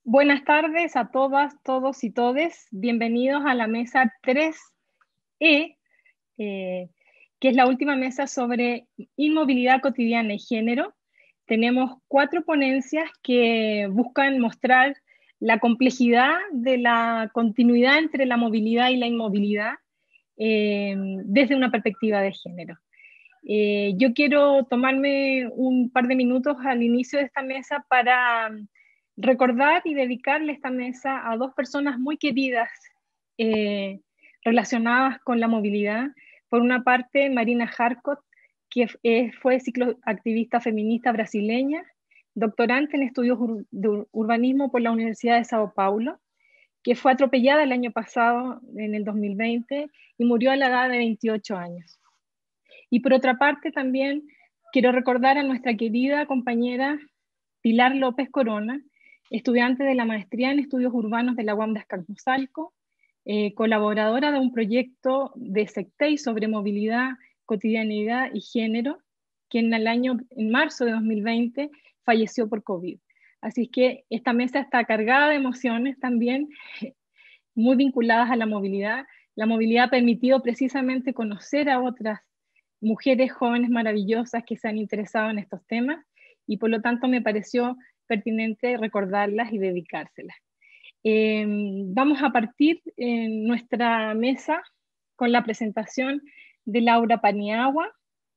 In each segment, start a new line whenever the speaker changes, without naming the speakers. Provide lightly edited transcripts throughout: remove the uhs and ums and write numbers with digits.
Buenas tardes a todas, todos y todes. Bienvenidos a la mesa 3E, que es la última mesa sobre inmovilidad cotidiana y género. Tenemos 4 ponencias que buscan mostrar la complejidad de la continuidad entre la movilidad y la inmovilidad desde una perspectiva de género. Yo quiero tomarme un par de minutos al inicio de esta mesa para recordar y dedicarle esta mesa a 2 personas muy queridas relacionadas con la movilidad. Por una parte, Marina Harcott, que fue cicloactivista feminista brasileña, doctorante en estudios de urbanismo por la Universidad de Sao Paulo, que fue atropellada el año pasado, en el 2020, y murió a la edad de 28 años. Y por otra parte, también quiero recordar a nuestra querida compañera Pilar López Corona, estudiante de la maestría en estudios urbanos de la UAM de Azcapotzalco, colaboradora de un proyecto de SECTEI sobre movilidad, cotidianidad y género, que en marzo de 2020 falleció por COVID. Así que esta mesa está cargada de emociones también, muy vinculadas a la movilidad. La movilidad ha permitido precisamente conocer a otras mujeres jóvenes maravillosas que se han interesado en estos temas, y por lo tanto me pareció pertinente recordarlas y dedicárselas. Vamos a partir en nuestra mesa con la presentación de Laura Paniagua.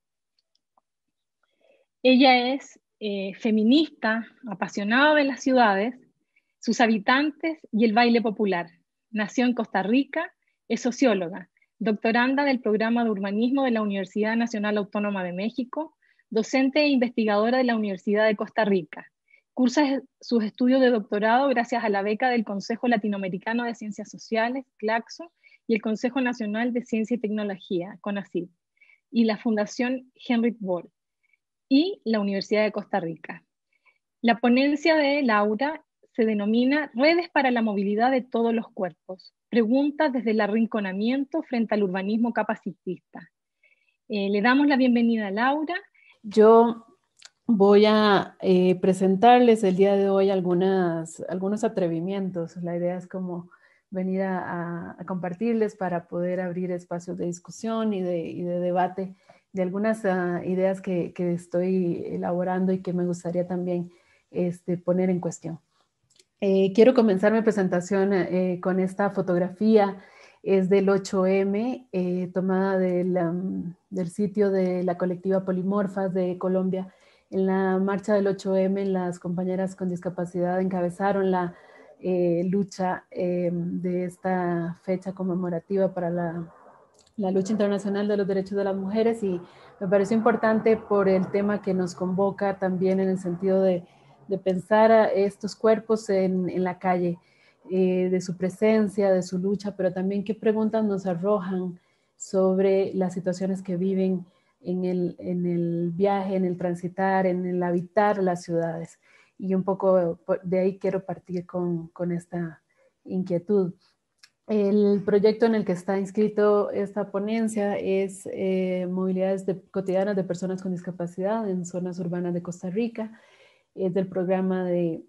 Ella es feminista, apasionada de las ciudades, sus habitantes y el baile popular. Nació en Costa Rica, es socióloga, doctoranda del programa de urbanismo de la Universidad Nacional Autónoma de México, docente e investigadora de la Universidad de Costa Rica. Cursa sus estudios de doctorado gracias a la beca del Consejo Latinoamericano de Ciencias Sociales, CLACSO, y el Consejo Nacional de Ciencia y Tecnología, CONACYT, y la Fundación Henrik Böll y la Universidad de Costa Rica. La ponencia de Laura se denomina Redes para la movilidad de todos los cuerpos, preguntas desde el arrinconamiento frente al urbanismo capacitista. Le damos la bienvenida a Laura.
Yo voy a presentarles el día de hoy algunos atrevimientos. La idea es como venir a compartirles para poder abrir espacios de discusión y de debate de algunas ideas que estoy elaborando y que me gustaría también poner en cuestión. Quiero comenzar mi presentación con esta fotografía. Es del 8M, tomada del sitio de la colectiva Polimorfas de Colombia. En la marcha del 8M, las compañeras con discapacidad encabezaron la lucha de esta fecha conmemorativa para la lucha internacional de los derechos de las mujeres, y me pareció importante por el tema que nos convoca también en el sentido de pensar a estos cuerpos en la calle, de su presencia, de su lucha, pero también qué preguntas nos arrojan sobre las situaciones que viven en el viaje, en el transitar, en el habitar las ciudades. Y un poco de ahí quiero partir con esta inquietud. El proyecto en el que está inscrito esta ponencia es Movilidades cotidianas de personas con discapacidad en zonas urbanas de Costa Rica. Es del programa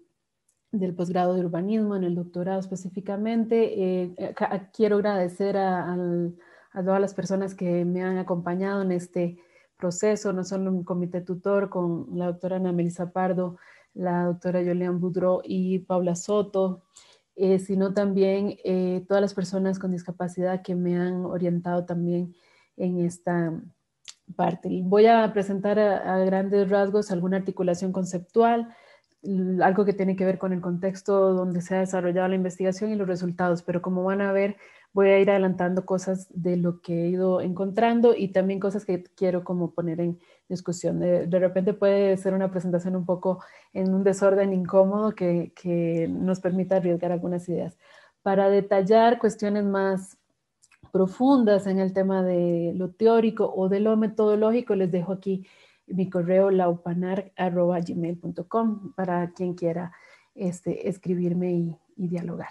del posgrado de urbanismo, en el doctorado específicamente. Quiero agradecer a todas las personas que me han acompañado en este proceso, no solo un comité tutor con la doctora Ana Melissa Pardo, la doctora Yolian Boudreau y Paula Soto, sino también todas las personas con discapacidad que me han orientado también en esta parte. Voy a presentar a grandes rasgos alguna articulación conceptual, algo que tiene que ver con el contexto donde se ha desarrollado la investigación y los resultados, pero como van a ver, voy a ir adelantando cosas de lo que he ido encontrando y también cosas que quiero como poner en discusión. De repente puede ser una presentación un poco en un desorden incómodo que nos permita arriesgar algunas ideas. Para detallar cuestiones más profundas en el tema de lo teórico o de lo metodológico, les dejo aquí mi correo laupanar@gmail.com para quien quiera escribirme y dialogar.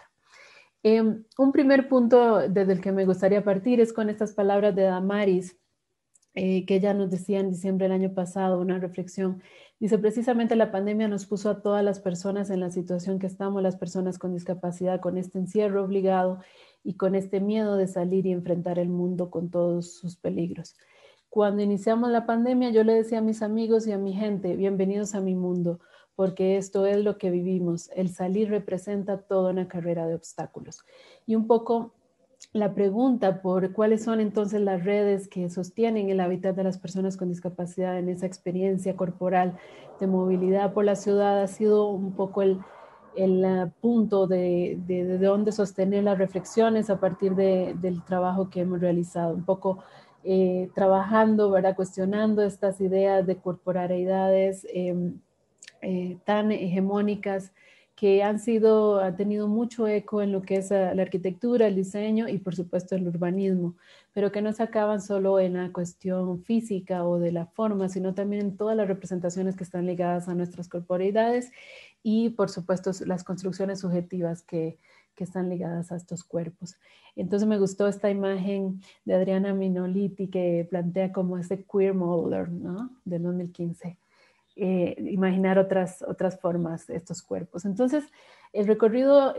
Un primer punto desde el que me gustaría partir es con estas palabras de Damaris, que ella nos decía en diciembre del año pasado, una reflexión. Dice, precisamente la pandemia nos puso a todas las personas en la situación que estamos, las personas con discapacidad, con este encierro obligado y con este miedo de salir y enfrentar el mundo con todos sus peligros. Cuando iniciamos la pandemia, yo le decía a mis amigos y a mi gente, bienvenidos a mi mundo, porque esto es lo que vivimos. El salir representa toda una carrera de obstáculos. Y un poco la pregunta por cuáles son entonces las redes que sostienen el hábitat de las personas con discapacidad en esa experiencia corporal de movilidad por la ciudad ha sido un poco el punto de dónde sostener las reflexiones a partir del trabajo que hemos realizado. Un poco trabajando, ¿verdad? Cuestionando estas ideas de corporalidades tan hegemónicas que han tenido mucho eco en lo que es la arquitectura, el diseño y por supuesto el urbanismo, pero que no se acaban solo en la cuestión física o de la forma, sino también en todas las representaciones que están ligadas a nuestras corporeidades y por supuesto las construcciones subjetivas que están ligadas a estos cuerpos. Entonces me gustó esta imagen de Adriana Minoliti que plantea como ese queer molder, ¿no? Del 2015. Imaginar otras formas de estos cuerpos. Entonces, el recorrido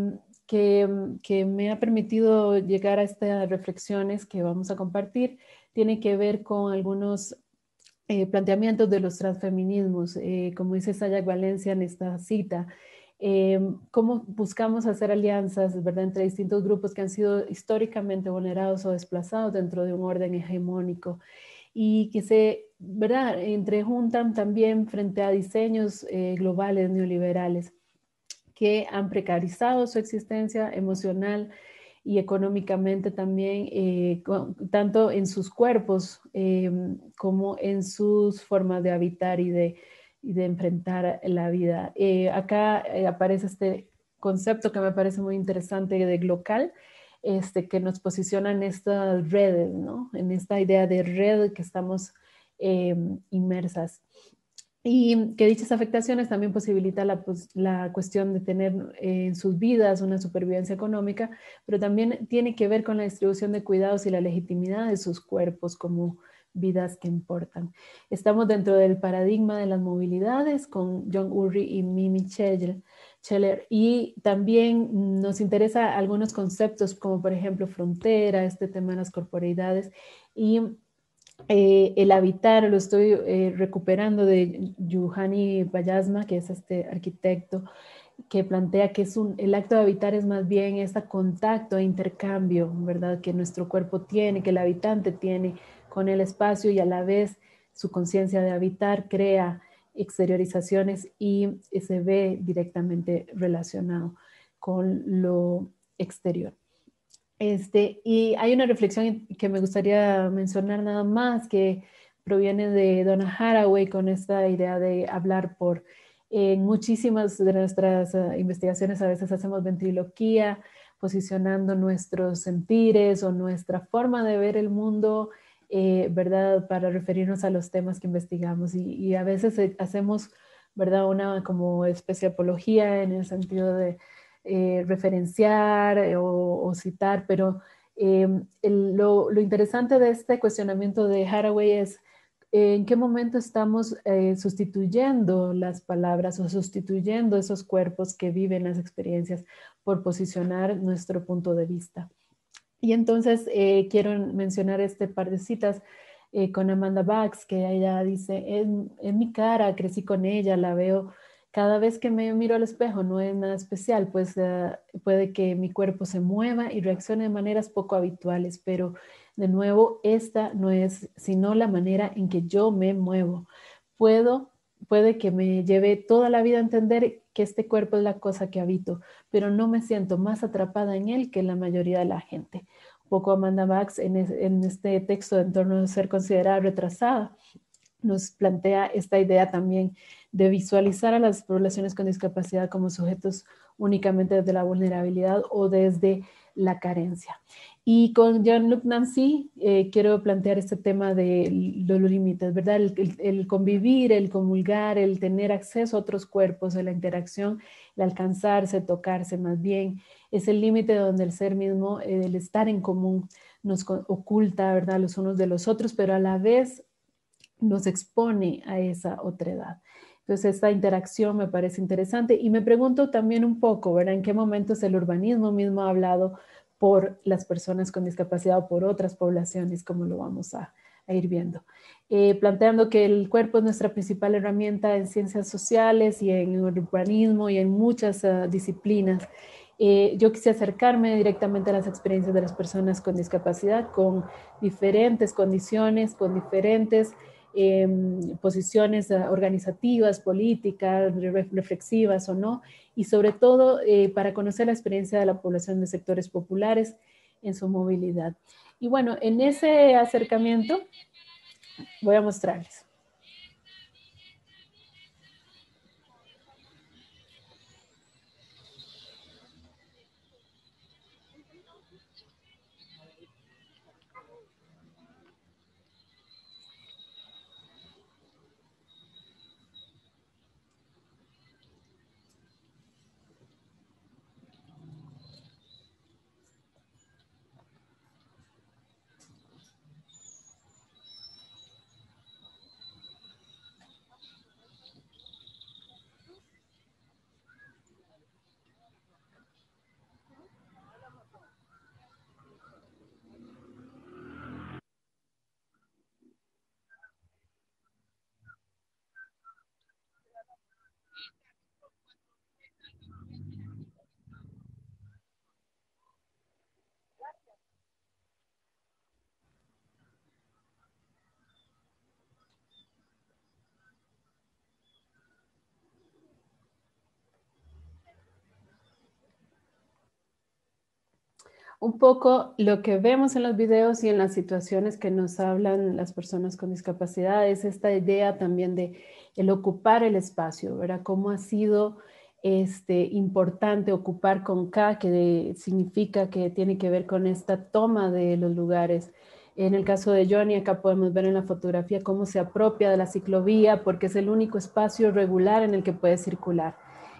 que me ha permitido llegar a estas reflexiones que vamos a compartir tiene que ver con algunos planteamientos de los transfeminismos, como dice Sayak Valencia en esta cita, cómo buscamos hacer alianzas, ¿verdad?, entre distintos grupos que han sido históricamente vulnerados o desplazados dentro de un orden hegemónico y que se, ¿verdad?, entrejuntan también frente a diseños globales neoliberales que han precarizado su existencia emocional y económicamente también, tanto en sus cuerpos como en sus formas de habitar y de enfrentar la vida. Acá aparece este concepto que me parece muy interesante de glocal, que nos posiciona en estas redes, ¿no? En esta idea de red que estamos inmersas. Y que dichas afectaciones también posibilita la cuestión de tener en sus vidas una supervivencia económica, pero también tiene que ver con la distribución de cuidados y la legitimidad de sus cuerpos como vidas que importan. Estamos dentro del paradigma de las movilidades con John Urry y Mimi Scheller, y también nos interesa algunos conceptos como por ejemplo frontera, este tema de las corporeidades y el habitar. Lo estoy recuperando de Juhani Bayasma, que es este arquitecto, que plantea que el acto de habitar es más bien este contacto e intercambio, ¿verdad?, que nuestro cuerpo tiene, que el habitante tiene con el espacio, y a la vez su conciencia de habitar crea exteriorizaciones y se ve directamente relacionado con lo exterior. Y hay una reflexión que me gustaría mencionar nada más, que proviene de Donna Haraway con esta idea de hablar por. En muchísimas de nuestras investigaciones a veces hacemos ventriloquía, posicionando nuestros sentires o nuestra forma de ver el mundo, ¿verdad?, para referirnos a los temas que investigamos. Y a veces hacemos, ¿verdad?, una como especie de apología en el sentido de referenciar o citar, pero lo interesante de este cuestionamiento de Haraway es en qué momento estamos sustituyendo las palabras o sustituyendo esos cuerpos que viven las experiencias por posicionar nuestro punto de vista. Y entonces quiero mencionar este par de citas con Amanda Bax, que ella dice, en mi cara, crecí con ella, la veo cada vez que me miro al espejo, no es nada especial, pues puede que mi cuerpo se mueva y reaccione de maneras poco habituales, pero de nuevo, esta no es sino la manera en que yo me muevo. Puede que me lleve toda la vida a entender que este cuerpo es la cosa que habito, pero no me siento más atrapada en él que la mayoría de la gente. Un poco Amanda Bax en este texto en torno a ser considerada retrasada nos plantea esta idea también de visualizar a las poblaciones con discapacidad como sujetos únicamente desde la vulnerabilidad o desde la carencia. Y con Jean-Luc Nancy quiero plantear este tema de los límites, ¿verdad? El convivir, el comulgar, el tener acceso a otros cuerpos, la interacción, el alcanzarse, tocarse más bien, es el límite donde el ser mismo, el estar en común, nos oculta, ¿verdad?, los unos de los otros, pero a la vez nos expone a esa otredad. Entonces, esta interacción me parece interesante y me pregunto también un poco, ¿verdad?, en qué momentos el urbanismo mismo ha hablado por las personas con discapacidad o por otras poblaciones, como lo vamos a ir viendo. Planteando que el cuerpo es nuestra principal herramienta en ciencias sociales y en urbanismo y en muchas disciplinas. Yo quise acercarme directamente a las experiencias de las personas con discapacidad, con diferentes condiciones, con diferentes posiciones organizativas, políticas, reflexivas o no, y sobre todo para conocer la experiencia de la población de sectores populares en su movilidad. Y bueno, en ese acercamiento voy a mostrarles. Un poco lo que vemos en los videos y en las situaciones que nos hablan las personas con discapacidad es esta idea también de el ocupar el espacio, ¿verdad? Cómo ha sido importante ocupar con K, que significa que tiene que ver con esta toma de los lugares. En el caso de Johnny, acá podemos ver en la fotografía cómo se apropia de la ciclovía porque es el único espacio regular en el que puede circular.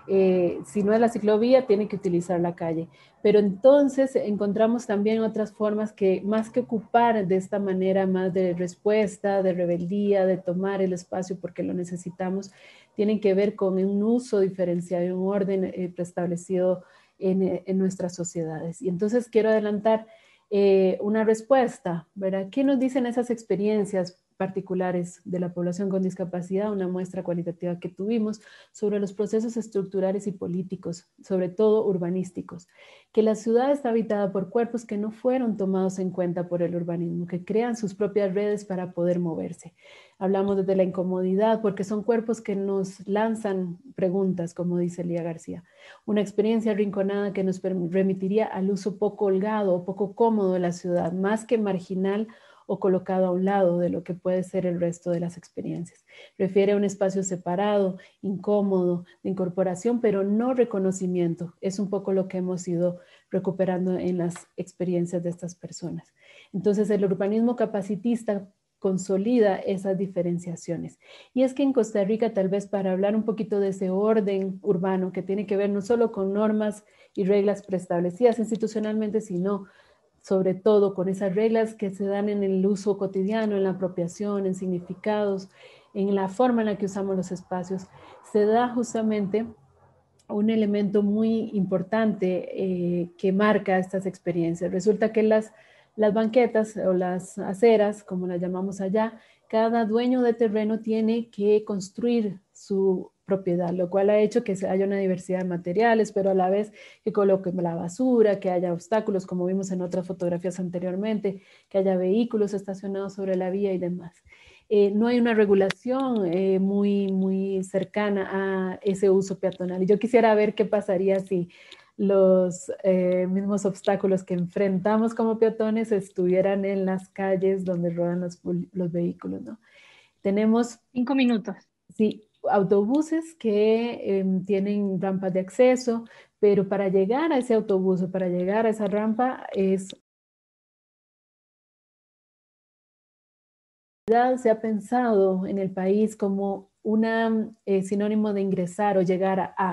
Si no es la ciclovía, tiene que utilizar la calle. Pero entonces encontramos también otras formas que más que ocupar de esta manera más de respuesta, de rebeldía, de tomar el espacio porque lo necesitamos, tienen que ver con un uso diferenciado y un orden preestablecido en nuestras sociedades. Y entonces quiero adelantar una respuesta, ¿verdad? ¿Qué nos dicen esas experiencias particulares de la población con discapacidad, una muestra cualitativa que tuvimos sobre los procesos estructurales y políticos, sobre todo urbanísticos? Que la ciudad está habitada por cuerpos que no fueron tomados en cuenta por el urbanismo, que crean sus propias redes para poder moverse. Hablamos desde la incomodidad, porque son cuerpos que nos lanzan preguntas, como dice Lía García. Una experiencia arrinconada que nos remitiría al uso poco holgado o poco cómodo de la ciudad, más que marginal o colocado a un lado de lo que puede ser el resto de las experiencias. Refiere a un espacio separado, incómodo, de incorporación, pero no reconocimiento. Es un poco lo que hemos ido recuperando en las experiencias de estas personas. Entonces, el urbanismo capacitista consolida esas diferenciaciones. Y es que en Costa Rica, tal vez para hablar un poquito de ese orden urbano que tiene que ver no solo con normas y reglas preestablecidas institucionalmente, sino sobre todo con esas reglas que se dan en el uso cotidiano, en la apropiación, en significados, en la forma en la que usamos los espacios, se da justamente un elemento muy importante que marca estas experiencias. Resulta que las banquetas o las aceras, como las llamamos allá, cada dueño de terreno tiene que construir su propiedad, lo cual ha hecho que haya una diversidad de materiales, pero a la vez que coloquen la basura, que haya obstáculos, como vimos en otras fotografías anteriormente, que haya vehículos estacionados sobre la vía y demás. No hay una regulación muy cercana a ese uso peatonal. Y yo quisiera ver qué pasaría si los mismos obstáculos que enfrentamos como peatones estuvieran en las calles donde rodan los vehículos, ¿no? Tenemos
5 minutos.
Sí, autobuses que tienen rampas de acceso, pero para llegar a ese autobús o para llegar a esa rampa se ha pensado en el país como una sinónimo de ingresar o llegar a,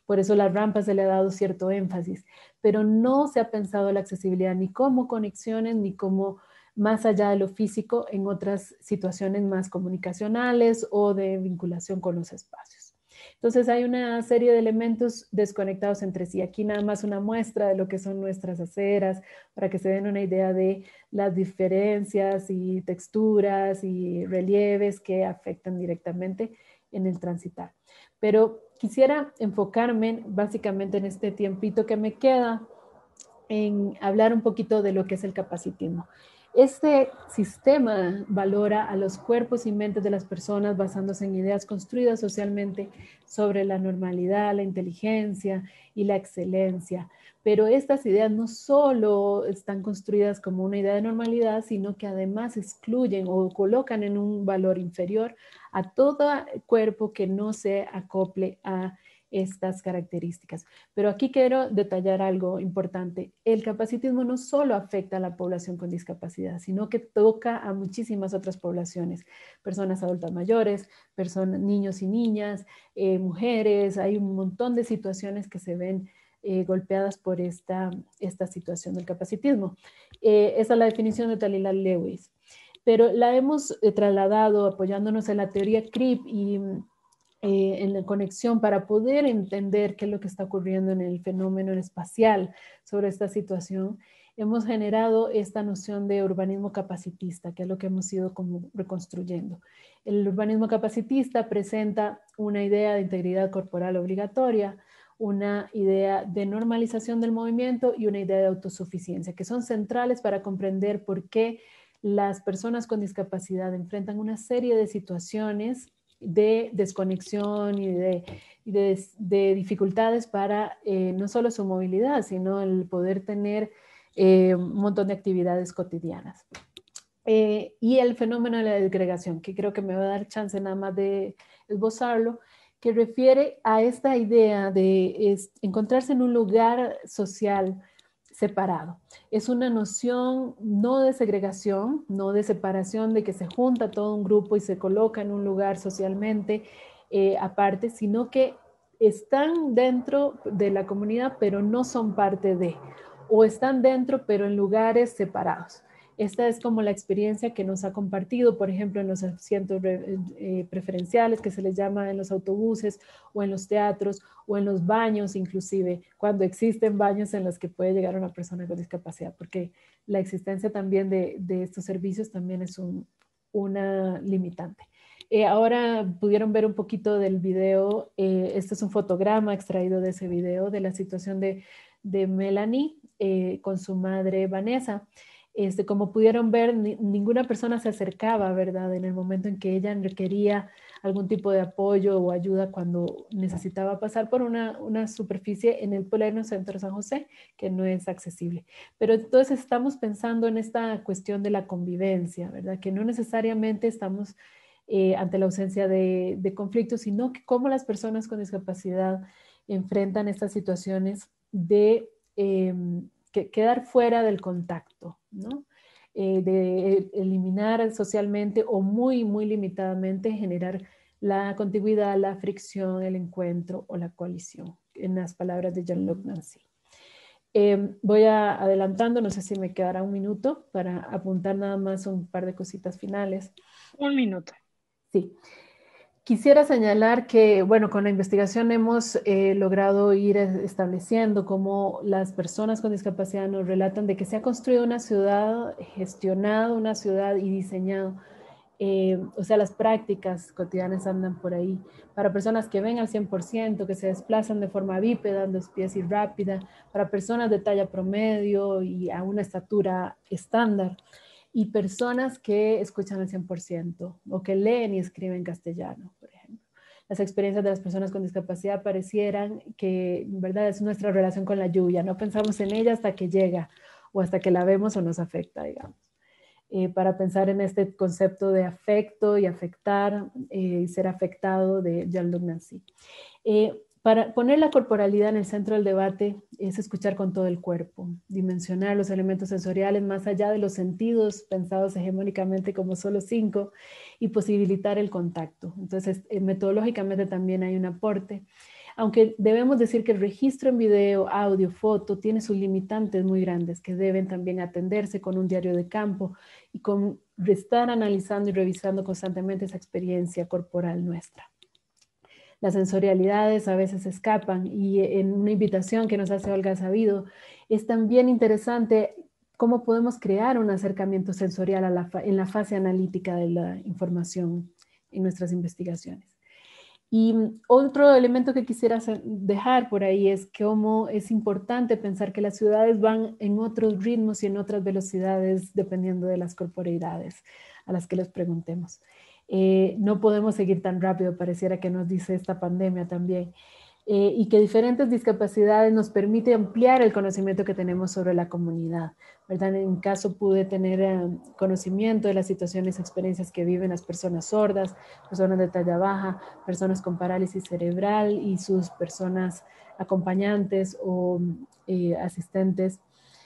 Por eso las rampas se le ha dado cierto énfasis, pero no se ha pensado la accesibilidad ni como conexiones, ni como más allá de lo físico en otras situaciones más comunicacionales o de vinculación con los espacios. Entonces hay una serie de elementos desconectados entre sí. Aquí nada más una muestra de lo que son nuestras aceras para que se den una idea de las diferencias y texturas y relieves que afectan directamente en el transitar. Pero quisiera enfocarme básicamente en este tiempito que me queda en hablar un poquito de lo que es el capacitismo. Este sistema valora a los cuerpos y mentes de las personas basándose en ideas construidas socialmente sobre la normalidad, la inteligencia y la excelencia. Pero estas ideas no solo están construidas como una idea de normalidad, sino que además excluyen o colocan en un valor inferior a todo cuerpo que no se acople a estas características. Pero aquí quiero detallar algo importante. El capacitismo no solo afecta a la población con discapacidad, sino que toca a muchísimas otras poblaciones, personas adultas mayores, niños y niñas, mujeres. Hay un montón de situaciones que se ven golpeadas por esta situación del capacitismo. Esa es la definición de Talila Lewis. Pero la hemos trasladado apoyándonos en la teoría CRIP y en la conexión para poder entender qué es lo que está ocurriendo en el fenómeno espacial sobre esta situación, hemos generado esta noción de urbanismo capacitista, que es lo que hemos ido como reconstruyendo. El urbanismo capacitista presenta una idea de integridad corporal obligatoria, una idea de normalización del movimiento y una idea de autosuficiencia, que son centrales para comprender por qué las personas con discapacidad enfrentan una serie de situaciones de desconexión y de dificultades para no solo su movilidad, sino el poder tener un montón de actividades cotidianas. Y el fenómeno de la desgregación, que creo que me va a dar chance nada más de esbozarlo, que refiere a esta idea de encontrarse en un lugar social separado. Es una noción no de segregación, no de separación, de que se junta todo un grupo y se coloca en un lugar socialmente aparte, sino que están dentro de la comunidad, pero no son parte de, o están dentro, pero en lugares separados. Esta es como la experiencia que nos ha compartido, por ejemplo, en los asientos preferenciales, que se les llama en los autobuses o en los teatros o en los baños, inclusive, cuando existen baños en los que puede llegar una persona con discapacidad, porque la existencia también de estos servicios también es una limitante. Ahora pudieron ver un poquito del video. Este es un fotograma extraído de ese video de la situación de Melanie con su madre Vanessa. Como pudieron ver, ninguna persona se acercaba, ¿verdad? En el momento en que ella requería algún tipo de apoyo o ayuda cuando necesitaba pasar por una superficie en el pleno centro de San José, que no es accesible. Pero entonces estamos pensando en esta cuestión de la convivencia, ¿verdad? Que no necesariamente estamos ante la ausencia de conflictos, sino que cómo las personas con discapacidad enfrentan estas situaciones de quedar fuera del contacto, ¿no? De eliminar socialmente o muy, muy limitadamente generar la contigüidad, la fricción, el encuentro o la coalición, en las palabras de Jean-Luc Nancy. Voy adelantando, no sé si me quedará un minuto para apuntar nada más un par de cositas finales.
Un minuto.
Sí. Quisiera señalar que, bueno, con la investigación hemos logrado ir estableciendo cómo las personas con discapacidad nos relatan de que se ha construido una ciudad, gestionado una ciudad y diseñado. O sea, las prácticas cotidianas andan por ahí. Para personas que ven al 100%, que se desplazan de forma bípeda, dos pies y rápida, para personas de talla promedio y a una estatura estándar, y personas que escuchan al 100% o que leen y escriben castellano, por ejemplo. Las experiencias de las personas con discapacidad parecieran que, en verdad, es nuestra relación con la lluvia. No pensamos en ella hasta que llega o hasta que la vemos o nos afecta, digamos. Para pensar en este concepto de afecto y afectar y ser afectado de Jean-Luc Nancy. Para poner la corporalidad en el centro del debate es escuchar con todo el cuerpo, dimensionar los elementos sensoriales más allá de los sentidos pensados hegemónicamente como solo 5 y posibilitar el contacto. Entonces, metodológicamente también hay un aporte. aunque debemos decir que el registro en video, audio, foto tiene sus limitantes muy grandes que deben también atenderse con un diario de campo y con estar analizando y revisando constantemente esa experiencia corporal nuestra. Las sensorialidades a veces escapan y en una invitación que nos hace Olga Sabido es también interesante cómo podemos crear un acercamiento sensorial en la fase analítica de la información en nuestras investigaciones. Y otro elemento que quisiera dejar por ahí es cómo es importante pensar que las ciudades van en otros ritmos y en otras velocidades dependiendo de las corporeidades a las que les preguntemos. No podemos seguir tan rápido, pareciera que nos dice esta pandemia también. Y que diferentes discapacidades nos permite ampliar el conocimiento que tenemos sobre la comunidad, ¿verdad? En mi caso pude tener conocimiento de las situaciones, experiencias que viven las personas sordas, personas de talla baja, personas con parálisis cerebral y sus personas acompañantes o asistentes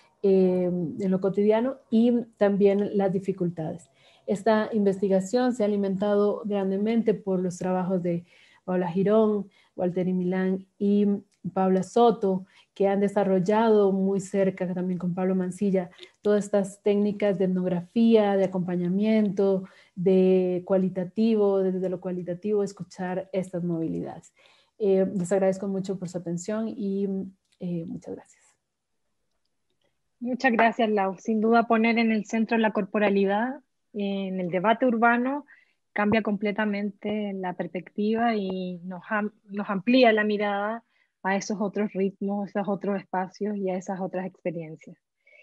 en lo cotidiano y también las dificultades. Esta investigación se ha alimentado grandemente por los trabajos de Paula Girón, Walter y Milán y Paula Soto, que han desarrollado muy cerca también con Pablo Mancilla todas estas técnicas de etnografía, de acompañamiento, de cualitativo, desde lo cualitativo escuchar estas movilidades. Les agradezco mucho por su atención y muchas gracias.
Muchas gracias, Lau. Sin duda poner en el centro la corporalidad en el debate urbano cambia completamente la perspectiva y nos amplía la mirada a esos otros ritmos, esos otros espacios y a esas otras experiencias.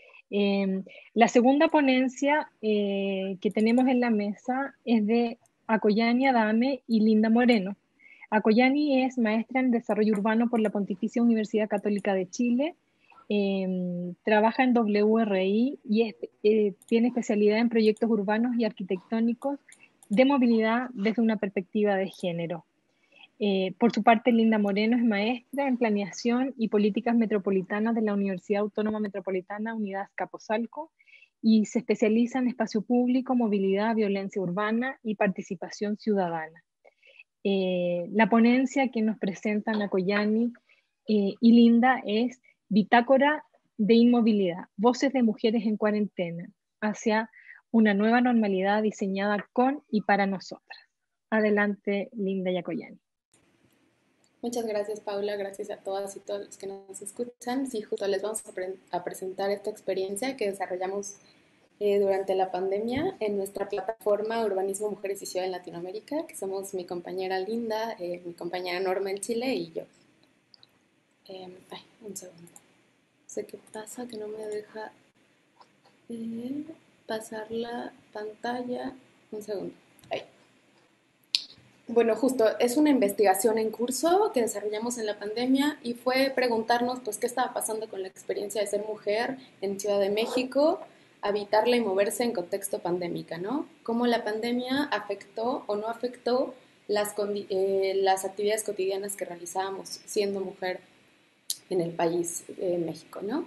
La segunda ponencia que tenemos en la mesa es de Acoyani Adame y Linda Moreno. Acoyani es maestra en desarrollo urbano por la Pontificia Universidad Católica de Chile. Trabaja en WRI y tiene especialidad en proyectos urbanos y arquitectónicos de movilidad desde una perspectiva de género. Por su parte, Linda Moreno es maestra en planeación y políticas metropolitanas de la Universidad Autónoma Metropolitana Unidad Azcapotzalco y se especializa en espacio público, movilidad, violencia urbana y participación ciudadana. La ponencia que nos presentan Acoyani y Linda es Bitácora de Inmovilidad, Voces de Mujeres en Cuarentena, hacia una nueva normalidad diseñada con y para nosotras. Adelante, Linda y Acoyani.
Muchas gracias, Paula. Gracias a todas y todos los que nos escuchan. Sí, justo les vamos a presentar esta experiencia que desarrollamos durante la pandemia en nuestra plataforma Urbanismo, Mujeres y Ciudad en Latinoamérica, que somos mi compañera Linda, mi compañera Norma en Chile y yo. Un segundo. No sé qué pasa, que no me deja pasar la pantalla. Un segundo. Ahí. Bueno, justo, es una investigación en curso que desarrollamos en la pandemia y fue preguntarnos pues qué estaba pasando con la experiencia de ser mujer en Ciudad de México, habitarla y moverse en contexto pandémica, ¿no? Cómo la pandemia afectó o no afectó las actividades cotidianas que realizábamos siendo mujer en el país, México, ¿no?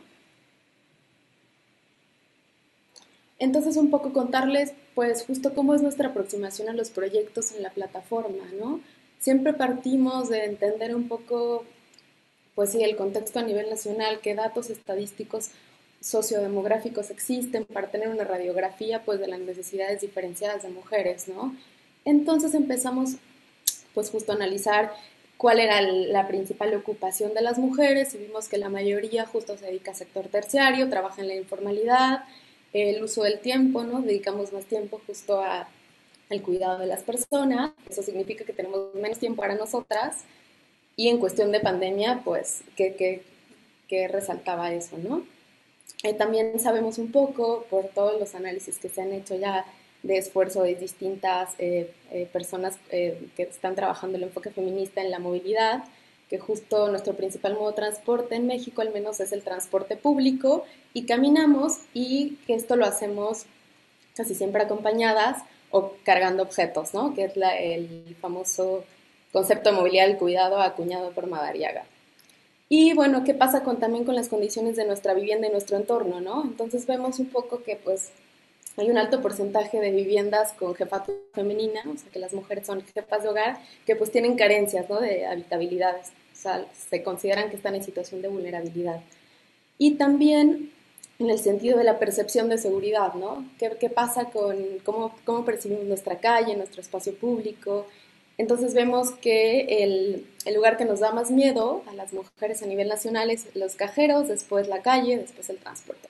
Entonces, un poco contarles, pues, justo cómo es nuestra aproximación a los proyectos en la plataforma, ¿no? Siempre partimos de entender un poco, pues sí, el contexto a nivel nacional, qué datos estadísticos sociodemográficos existen para tener una radiografía, pues, de las necesidades diferenciadas de mujeres, ¿no? Entonces empezamos, pues, justo a analizar cuál era la principal ocupación de las mujeres y vimos que la mayoría justo se dedica al sector terciario, trabaja en la informalidad, el uso del tiempo, ¿no? Dedicamos más tiempo justo al cuidado de las personas, eso significa que tenemos menos tiempo para nosotras y en cuestión de pandemia, pues, que resaltaba eso, ¿no? También sabemos un poco, por todos los análisis que se han hecho ya de esfuerzo de distintas personas que están trabajando el enfoque feminista en la movilidad, que justo nuestro principal modo de transporte en México al menos es el transporte público y caminamos y que esto lo hacemos casi siempre acompañadas o cargando objetos, ¿no? Que es el famoso concepto de movilidad del cuidado acuñado por Madariaga. Y bueno, ¿qué pasa también con las condiciones de nuestra vivienda y nuestro entorno, ¿no? Entonces vemos un poco que pues hay un alto porcentaje de viviendas con jefatura femenina, o sea que las mujeres son jefas de hogar, que pues tienen carencias, ¿no? De habitabilidades, o sea, se consideran que están en situación de vulnerabilidad. Y también en el sentido de la percepción de seguridad, ¿no? ¿Qué pasa con cómo percibimos nuestra calle, nuestro espacio público? Entonces vemos que el lugar que nos da más miedo a las mujeres a nivel nacional es los cajeros, después la calle, después el transporte.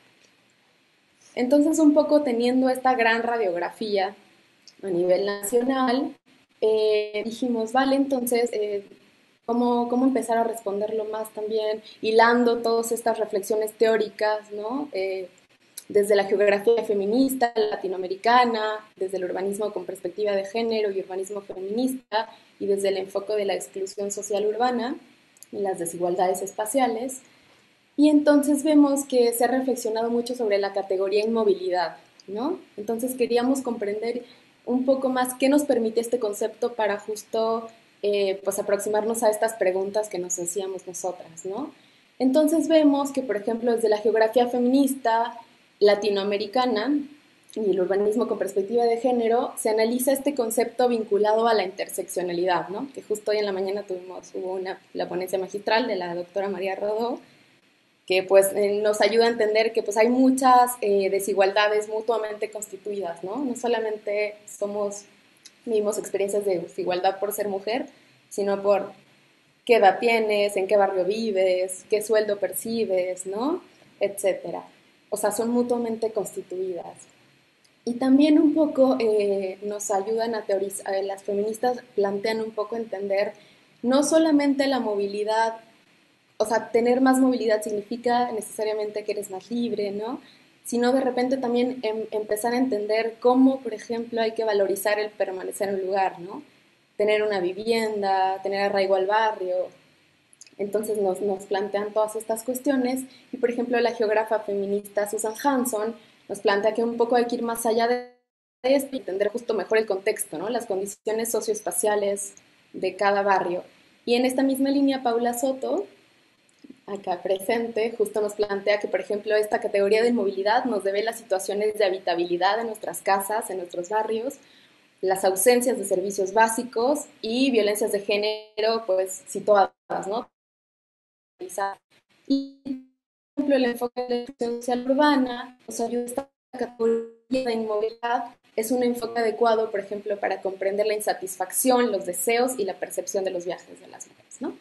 Entonces, un poco teniendo esta gran radiografía a nivel nacional, dijimos, vale, entonces, ¿cómo empezar a responderlo más también, hilando todas estas reflexiones teóricas, ¿no? Desde la geografía feminista latinoamericana, desde el urbanismo con perspectiva de género y urbanismo feminista, y desde el enfoque de la exclusión social urbana y las desigualdades espaciales. Y entonces vemos que se ha reflexionado mucho sobre la categoría inmovilidad, ¿no? Entonces queríamos comprender un poco más qué nos permite este concepto para justo pues aproximarnos a estas preguntas que nos hacíamos nosotras, ¿no? Entonces vemos que, por ejemplo, desde la geografía feminista latinoamericana y el urbanismo con perspectiva de género, se analiza este concepto vinculado a la interseccionalidad, ¿no? Que justo hoy en la mañana hubo la ponencia magistral de la doctora María Rodó, que pues nos ayuda a entender que pues hay muchas desigualdades mutuamente constituidas, ¿no? No solamente vivimos experiencias de desigualdad por ser mujer, sino por qué edad tienes, en qué barrio vives, qué sueldo percibes, ¿no? Etcétera. O sea, son mutuamente constituidas. Y también un poco nos ayudan a teorizar, las feministas plantean un poco entender no solamente la movilidad, o sea, tener más movilidad significa necesariamente que eres más libre, ¿no? Sino de repente también empezar a entender cómo, por ejemplo, hay que valorizar el permanecer en un lugar, ¿no? Tener una vivienda, tener arraigo al barrio. Entonces nos plantean todas estas cuestiones y, por ejemplo, la geógrafa feminista Susan Hanson nos plantea que un poco hay que ir más allá de esto y entender justo mejor el contexto, ¿no? Las condiciones socioespaciales de cada barrio. Y en esta misma línea, Paula Soto, acá presente, justo nos plantea que, por ejemplo, esta categoría de movilidad nos devela situaciones de habitabilidad en nuestras casas, en nuestros barrios, las ausencias de servicios básicos y violencias de género, pues situadas, ¿no? Y, por ejemplo, el enfoque de la educación social urbana nos ayuda a esta categoría de inmovilidad. Es un enfoque adecuado, por ejemplo, para comprender la insatisfacción, los deseos y la percepción de los viajes de las mujeres, ¿no?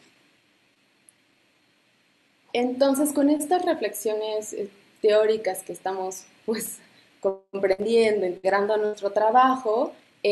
Entonces, con estas reflexiones teóricas que estamos pues comprendiendo, integrando a nuestro trabajo,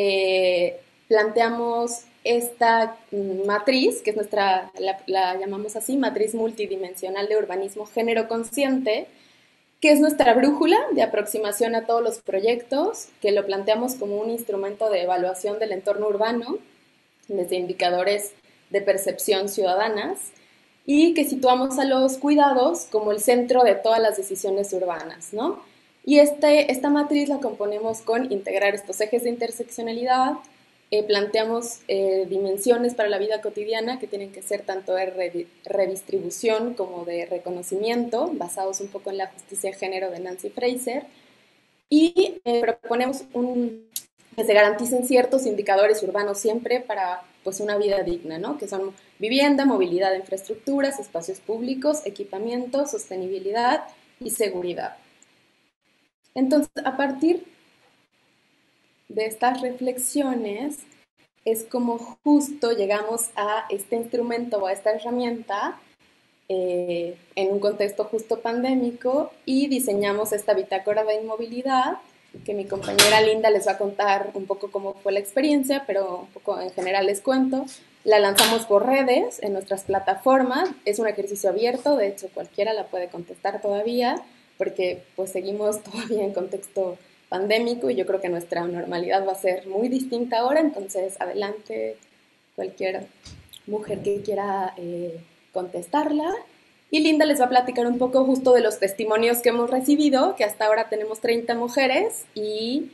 planteamos esta matriz, que es la llamamos así, matriz multidimensional de urbanismo género consciente, que es nuestra brújula de aproximación a todos los proyectos, que lo planteamos como un instrumento de evaluación del entorno urbano, desde indicadores de percepción ciudadanas, y que situamos a los cuidados como el centro de todas las decisiones urbanas, ¿no? Y esta matriz la componemos con integrar estos ejes de interseccionalidad, planteamos dimensiones para la vida cotidiana que tienen que ser tanto de redistribución como de reconocimiento, basados un poco en la justicia de género de Nancy Fraser, y proponemos que se garanticen ciertos indicadores urbanos siempre para pues, una vida digna, ¿no? Que son vivienda, movilidad de infraestructuras, espacios públicos, equipamiento, sostenibilidad y seguridad. Entonces, a partir de estas reflexiones es como justo llegamos a este instrumento o a esta herramienta en un contexto justo pandémico y diseñamos esta bitácora de inmovilidad que mi compañera Linda les va a contar un poco cómo fue la experiencia, pero un poco en general les cuento. La lanzamos por redes, en nuestras plataformas, es un ejercicio abierto, de hecho cualquiera la puede contestar todavía, porque pues seguimos todavía en contexto pandémico y yo creo que nuestra normalidad va a ser muy distinta ahora, entonces adelante cualquier mujer que quiera contestarla. Y Linda les va a platicar un poco justo de los testimonios que hemos recibido, que hasta ahora tenemos 30 mujeres y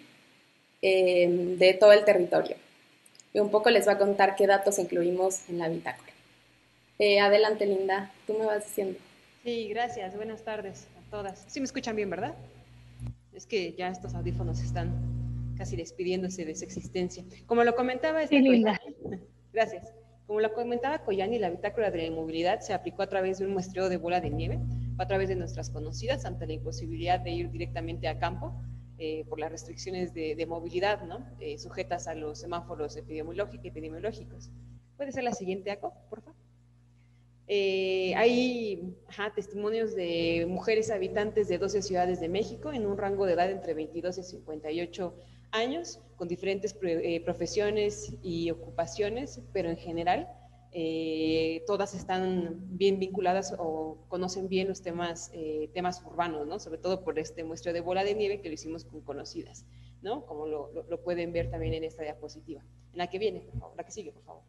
de todo el territorio. Y un poco les va a contar qué datos incluimos en la bitácora. Adelante, Linda, tú me vas diciendo.
Sí, gracias. Buenas tardes a todas. Sí me escuchan bien, ¿verdad? Es que ya estos audífonos están casi despidiéndose de su existencia. Como lo comentaba
sí, Linda.
Gracias. Como lo comentaba Koyani, la bitácora de la movilidad se aplicó a través de un muestreo de bola de nieve, a través de nuestras conocidas, ante la imposibilidad de ir directamente a campo por las restricciones de movilidad, ¿no? Sujetas a los semáforos epidemiológicos. ¿Puede ser la siguiente, Aco, por favor? Hay testimonios de mujeres habitantes de 12 ciudades de México en un rango de edad entre 22 y 58 años, con diferentes profesiones y ocupaciones, pero en general todas están bien vinculadas o conocen bien los temas urbanos, ¿no? Sobre todo por este muestreo de bola de nieve que lo hicimos con conocidas, ¿no? Como lo pueden ver también en esta diapositiva. En la que viene, por favor, la que sigue, por favor.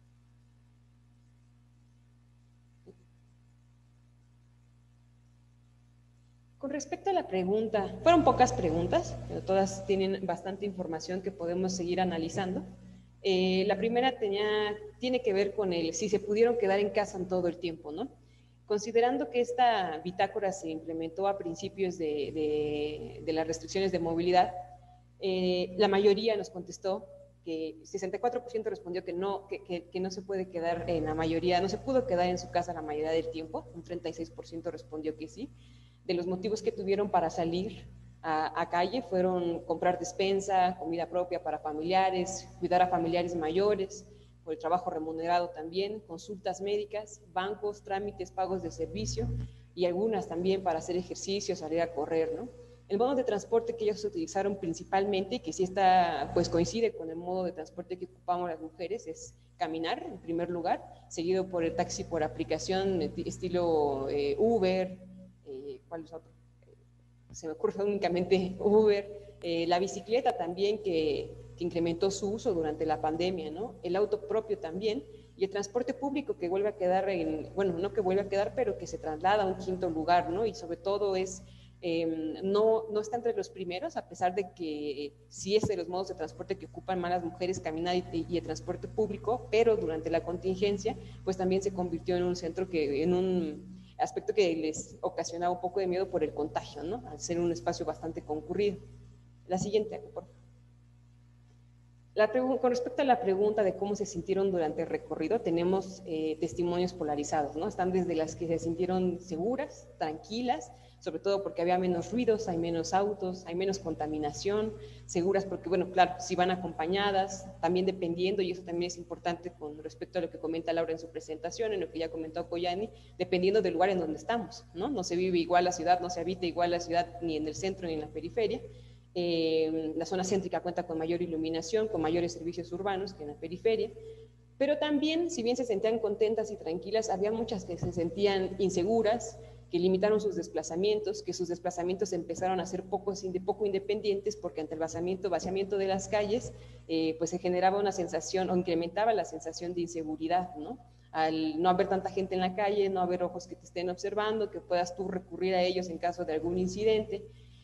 Con respecto a la pregunta, fueron pocas preguntas, pero todas tienen bastante información que podemos seguir analizando. La primera tiene que ver con si se pudieron quedar en casa en todo el tiempo, ¿no? Considerando que esta bitácora se implementó a principios de las restricciones de movilidad, la mayoría nos contestó que 64% respondió que no se puede quedar en la mayoría, no se pudo quedar en su casa la mayoría del tiempo, un 36% respondió que sí. De los motivos que tuvieron para salir a calle fueron comprar despensa, comida propia para familiares, cuidar a familiares mayores, por el trabajo remunerado también, consultas médicas, bancos, trámites, pagos de servicio y algunas también para hacer ejercicio, salir a correr, ¿no? El modo de transporte que ellos utilizaron principalmente, que sí pues coincide con el modo de transporte que ocupamos las mujeres, es caminar en primer lugar, seguido por el taxi por aplicación estilo Uber, ¿cuál es otro? Se me ocurre únicamente Uber, la bicicleta también que incrementó su uso durante la pandemia, ¿no? El auto propio también, y el transporte público que vuelve a quedar no que vuelve a quedar, pero que se traslada a un quinto lugar, ¿no? Y sobre todo no está entre los primeros, a pesar de que sí es de los modos de transporte que ocupan más las mujeres, caminar y el transporte público, pero durante la contingencia, pues también se convirtió en un centro en un aspecto que les ocasionaba un poco de miedo por el contagio, ¿no? Al ser un espacio bastante concurrido. La siguiente, por favor. Con respecto a la pregunta de cómo se sintieron durante el recorrido, tenemos testimonios polarizados, ¿no? Están desde las que se sintieron seguras, tranquilas, sobre todo porque había menos ruidos, hay menos autos, hay menos contaminación, seguras porque, bueno, claro, si van acompañadas, también dependiendo, y eso también es importante con respecto a lo que comenta Laura en su presentación, en lo que ya comentó Koyani, dependiendo del lugar en donde estamos, ¿no? No se vive igual la ciudad, no se habita igual la ciudad ni en el centro ni en la periferia. La zona céntrica cuenta con mayor iluminación, con mayores servicios urbanos que en la periferia, pero también, si bien se sentían contentas y tranquilas, había muchas que se sentían inseguras, que limitaron sus desplazamientos, que sus desplazamientos empezaron a ser poco independientes porque ante el vaciamiento de las calles, pues se generaba una sensación o incrementaba la sensación de inseguridad, ¿no? Al no haber tanta gente en la calle, no haber ojos que te estén observando, que puedas tú recurrir a ellos en caso de algún incidente.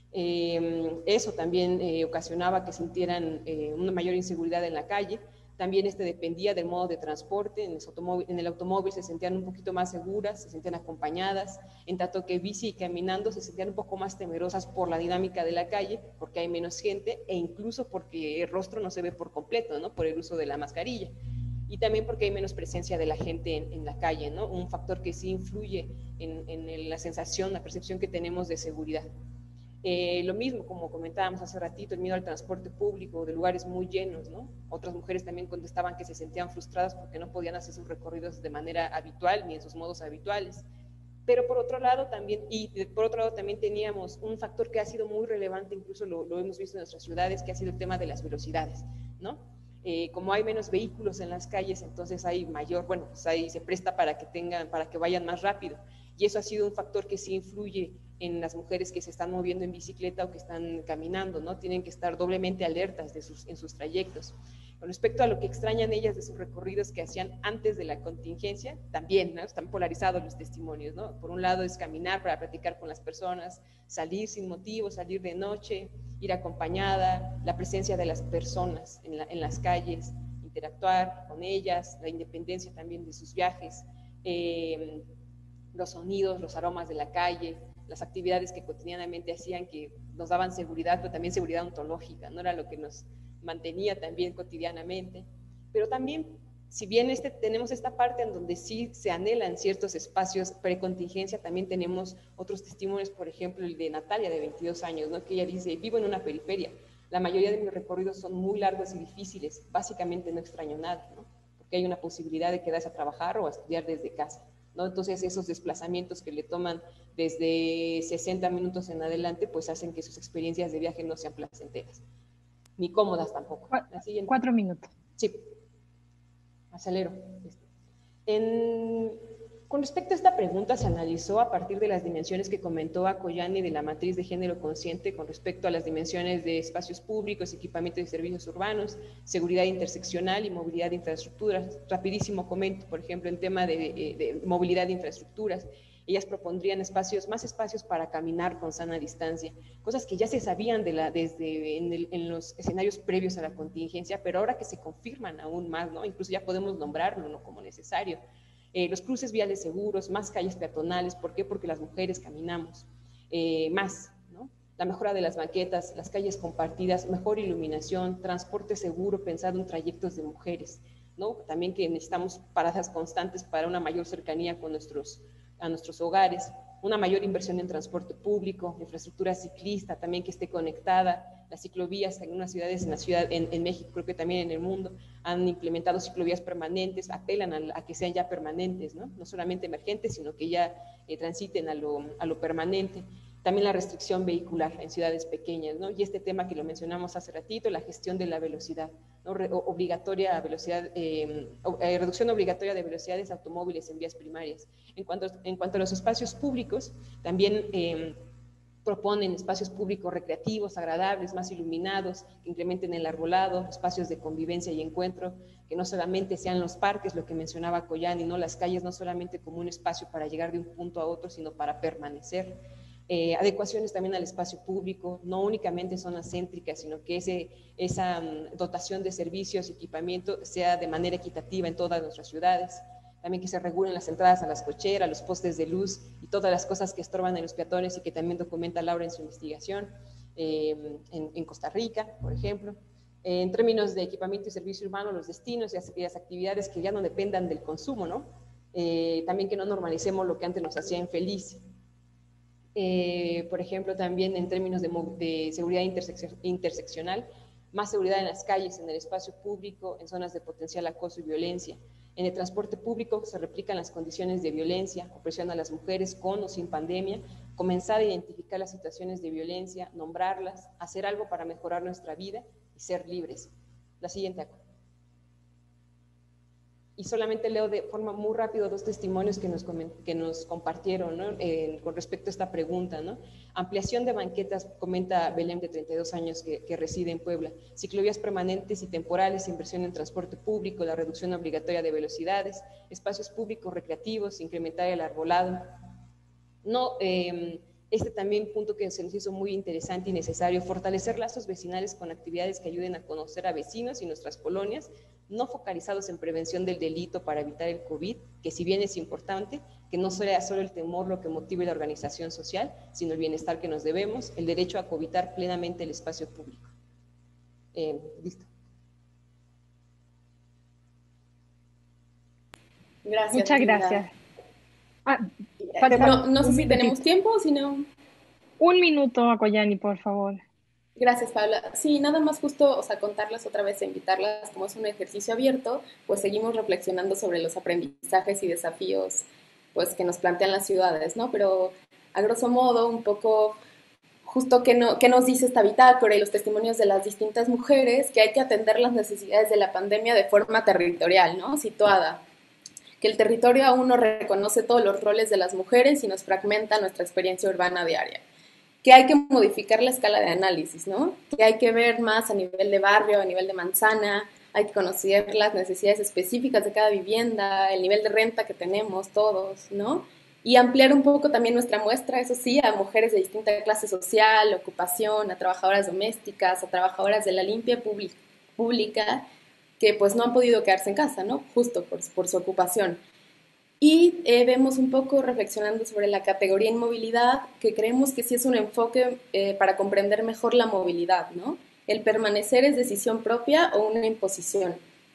Eso también ocasionaba que sintieran una mayor inseguridad en la calle. También dependía del modo de transporte. En el automóvil se sentían un poquito más seguras, se sentían acompañadas, en tanto que bici y caminando se sentían un poco más temerosas por la dinámica de la calle, porque hay menos gente e incluso porque el rostro no se ve por completo, ¿no? Por el uso de la mascarilla. Y también porque hay menos presencia de la gente en la calle, ¿no? Un factor que sí influye en la sensación, la percepción que tenemos de seguridad. Lo mismo, como comentábamos hace ratito, el miedo al transporte público, de lugares muy llenos, ¿no? Otras mujeres también contestaban que se sentían frustradas porque no podían hacer sus recorridos de manera habitual ni en sus modos habituales. Pero por otro lado también teníamos un factor que ha sido muy relevante, incluso lo hemos visto en nuestras ciudades, que ha sido el tema de las velocidades, ¿no? Como hay menos vehículos en las calles, entonces hay pues ahí se presta para que vayan más rápido. Y eso ha sido un factor que sí influye en las mujeres que se están moviendo en bicicleta o que están caminando, ¿no? Tienen que estar doblemente alertas en sus trayectos. Con respecto a lo que extrañan ellas de sus recorridos que hacían antes de la contingencia, también, ¿no? Están polarizados los testimonios, ¿no? Por un lado es caminar para platicar con las personas, salir sin motivo, salir de noche, ir acompañada, la presencia de las personas en las calles, interactuar con ellas, la independencia también de sus viajes, los sonidos, los aromas de la calle, las actividades que cotidianamente hacían que nos daban seguridad, pero también seguridad ontológica, no era lo que nos mantenía también cotidianamente. Pero también si bien tenemos esta parte en donde sí se anhelan ciertos espacios precontingencia, también tenemos otros testimonios, por ejemplo, el de Natalia, de 22 años, ¿no? Que ella dice, vivo en una periferia, la mayoría de mis recorridos son muy largos y difíciles, básicamente no extraño nada, ¿no? Porque hay una posibilidad de quedarse a trabajar o a estudiar desde casa, ¿no? Entonces esos desplazamientos que le toman desde 60 minutos en adelante, pues hacen que sus experiencias de viaje no sean placenteras, ni cómodas tampoco. La siguiente.
4 minutos.
Sí. Acelero. Con respecto a esta pregunta, se analizó a partir de las dimensiones que comentó Akoyani de la matriz de género consciente con respecto a las dimensiones de espacios públicos, equipamiento de servicios urbanos, seguridad interseccional y movilidad de infraestructuras. Rapidísimo comento, por ejemplo, en tema de movilidad de infraestructuras. Ellas propondrían más espacios para caminar con sana distancia, cosas que ya se sabían en los escenarios previos a la contingencia, pero ahora que se confirman aún más, ¿no? Incluso ya podemos nombrarlo, ¿no?, como necesario. Los cruces viales seguros, más calles peatonales. ¿Por qué? Porque las mujeres caminamos más, ¿no? La mejora de las banquetas, las calles compartidas, mejor iluminación, transporte seguro pensado en trayectos de mujeres, ¿no? También que necesitamos paradas constantes para una mayor cercanía a nuestros hogares, una mayor inversión en transporte público, infraestructura ciclista también que esté conectada, las ciclovías en unas ciudades, en México, creo que también en el mundo, han implementado ciclovías permanentes, apelan a que sean ya permanentes, ¿no? No solamente emergentes, sino que ya transiten a lo permanente. También la restricción vehicular en ciudades pequeñas, ¿no? Y este tema que lo mencionamos hace ratito, la gestión de la velocidad, ¿no? Reducción obligatoria de velocidades automóviles en vías primarias. En cuanto a los espacios públicos, también proponen espacios públicos recreativos, agradables, más iluminados, que incrementen el arbolado, espacios de convivencia y encuentro, que no solamente sean los parques, lo que mencionaba Koyani, ¿no? Las calles no solamente como un espacio para llegar de un punto a otro, sino para permanecer. Adecuaciones también al espacio público, no únicamente zonas céntricas, sino que esa dotación de servicios y equipamiento sea de manera equitativa en todas nuestras ciudades. También que se regulen las entradas a las cocheras, los postes de luz y todas las cosas que estorban a los peatones y que también documenta Laura en su investigación en Costa Rica, por ejemplo. En términos de equipamiento y servicio urbano, los destinos y las actividades que ya no dependan del consumo, ¿no? También que no normalicemos lo que antes nos hacía infeliz. Por ejemplo, también en términos de seguridad interseccional, más seguridad en las calles, en el espacio público, en zonas de potencial acoso y violencia. En el transporte público se replican las condiciones de violencia, opresión a las mujeres con o sin pandemia, comenzar a identificar las situaciones de violencia, nombrarlas, hacer algo para mejorar nuestra vida y ser libres. La siguiente. Y solamente leo de forma muy rápida 2 testimonios que nos compartieron, ¿no? Con respecto a esta pregunta, ¿no? Ampliación de banquetas, comenta Belém, de 32 años, que reside en Puebla. Ciclovías permanentes y temporales, inversión en transporte público, la reducción obligatoria de velocidades, espacios públicos recreativos, incrementar el arbolado. No, este también punto que se nos hizo muy interesante y necesario, fortalecer lazos vecinales con actividades que ayuden a conocer a vecinos y nuestras colonias, no focalizados en prevención del delito para evitar el COVID, que si bien es importante, que no sea solo el temor lo que motive la organización social, sino el bienestar que nos debemos, el derecho a cohabitar plenamente el espacio público. Listo.
Gracias.
Muchas gracias.
No sé si tenemos tiempo o si no.
1 minuto, Akoyani, por favor.
Gracias, Paula. Sí, nada más justo, contarlas otra vez e invitarlas, como es un ejercicio abierto, pues seguimos reflexionando sobre los aprendizajes y desafíos, pues, que nos plantean las ciudades, ¿no? Pero, a grosso modo, un poco justo qué nos dice esta bitácora y los testimonios de las distintas mujeres, que hay que atender las necesidades de la pandemia de forma territorial, ¿no? Situada. Que el territorio aún no reconoce todos los roles de las mujeres y nos fragmenta nuestra experiencia urbana diaria. Que hay que modificar la escala de análisis, ¿no? Que hay que ver más a nivel de barrio, a nivel de manzana, hay que conocer las necesidades específicas de cada vivienda, el nivel de renta que tenemos todos, ¿no? Y ampliar un poco también nuestra muestra, eso sí, a mujeres de distinta clase social, ocupación, a trabajadoras domésticas, a trabajadoras de la limpia pública, que pues no han podido quedarse en casa, ¿no? Justo por su ocupación. Y vemos un poco reflexionando sobre la categoría inmovilidad, que creemos que sí es un enfoque para comprender mejor la movilidad, ¿no? El permanecer es decisión propia o una imposición.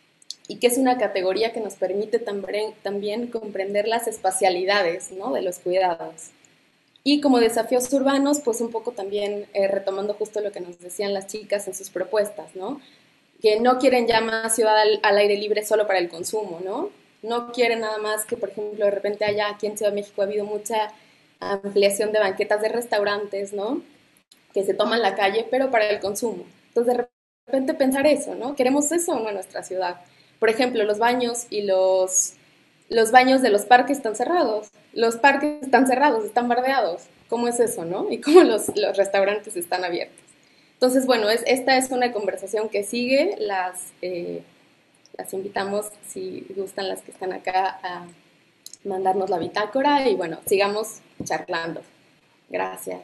y que es una categoría que nos permite también comprender las espacialidades, ¿no?, de los cuidados. Y como desafíos urbanos, pues un poco también retomando justo lo que nos decían las chicas en sus propuestas, ¿no?, que no quieren ya más ciudad al aire libre solo para el consumo, ¿no? No quieren nada más que, por ejemplo, de repente allá aquí en Ciudad de México ha habido mucha ampliación de banquetas de restaurantes, ¿no?, que se toman la calle, pero para el consumo. Entonces, de repente pensar eso, ¿no? ¿Queremos eso o no en nuestra ciudad? Por ejemplo, los baños y los baños de los parques están cerrados. Los parques están cerrados, están bardeados. ¿Cómo es eso, no? Y cómo los restaurantes están abiertos. Entonces, bueno, esta es una conversación que sigue. Las invitamos, si gustan las que están acá, a mandarnos la bitácora y bueno, sigamos charlando. Gracias.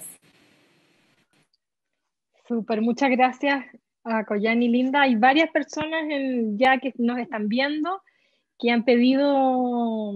Súper, muchas gracias a Coyani Linda. Hay varias personas ya que nos están viendo que han pedido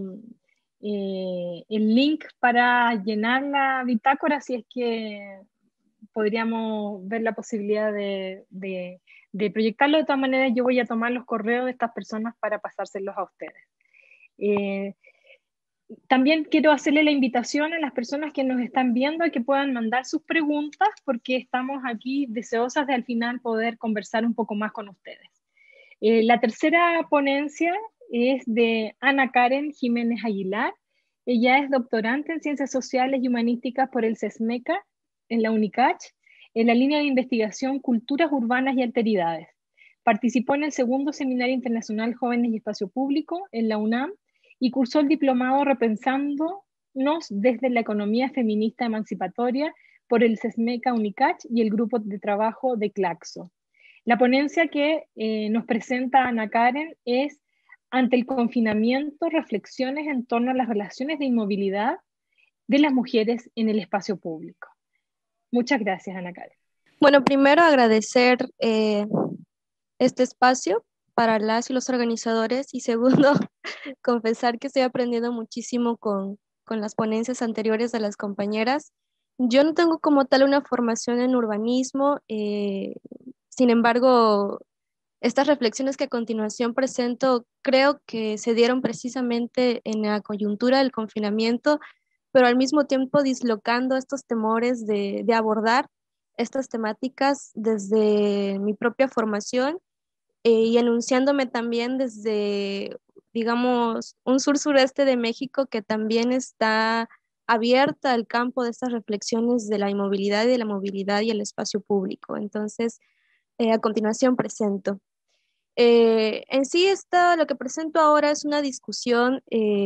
el link para llenar la bitácora, si es que podríamos ver la posibilidad de proyectarlo. De todas maneras, yo voy a tomar los correos de estas personas para pasárselos a ustedes. También quiero hacerle la invitación a las personas que nos están viendo a que puedan mandar sus preguntas, porque estamos aquí deseosas de al final poder conversar un poco más con ustedes. La tercera ponencia es de Ana Karen Jiménez Aguilar. Ella es doctorante en Ciencias Sociales y Humanísticas por el CESMECA en la UNICACH, en la línea de investigación Culturas Urbanas y Alteridades. Participó en el segundo Seminario Internacional Jóvenes y Espacio Público en la UNAM y cursó el diplomado Repensándonos desde la Economía Feminista Emancipatoria por el CESMECA UNICACH y el Grupo de Trabajo de Claxo. La ponencia que nos presenta Ana Karen es Ante el confinamiento, reflexiones en torno a las relaciones de inmovilidad de las mujeres en el espacio público. Muchas gracias, Ana Karen.
Bueno, primero agradecer este espacio para las y los organizadores y segundo, confesar que estoy aprendiendo muchísimo con las ponencias anteriores de las compañeras. Yo no tengo como tal una formación en urbanismo, sin embargo, estas reflexiones que a continuación presento creo que se dieron precisamente en la coyuntura del confinamiento, pero al mismo tiempo dislocando estos temores de abordar estas temáticas desde mi propia formación y anunciándome también desde, digamos, un sur-sureste de México que también está abierta al campo de estas reflexiones de la inmovilidad y de la movilidad y el espacio público. Entonces, a continuación presento. En sí, lo que presento ahora es una discusión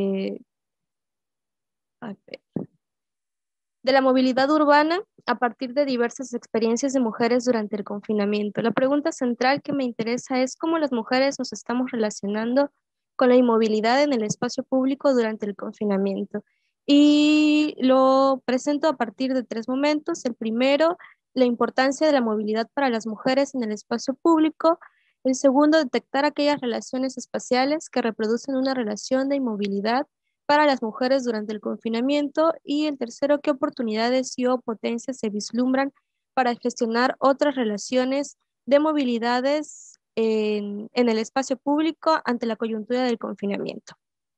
de la movilidad urbana a partir de diversas experiencias de mujeres durante el confinamiento. La pregunta central que me interesa es cómo las mujeres nos estamos relacionando con la inmovilidad en el espacio público durante el confinamiento. Y lo presento a partir de 3 momentos. El primero, la importancia de la movilidad para las mujeres en el espacio público. El segundo, detectar aquellas relaciones espaciales que reproducen una relación de inmovilidad para las mujeres durante el confinamiento. Y el tercero, qué oportunidades y o potencias se vislumbran para gestionar otras relaciones de movilidades en el espacio público ante la coyuntura del confinamiento.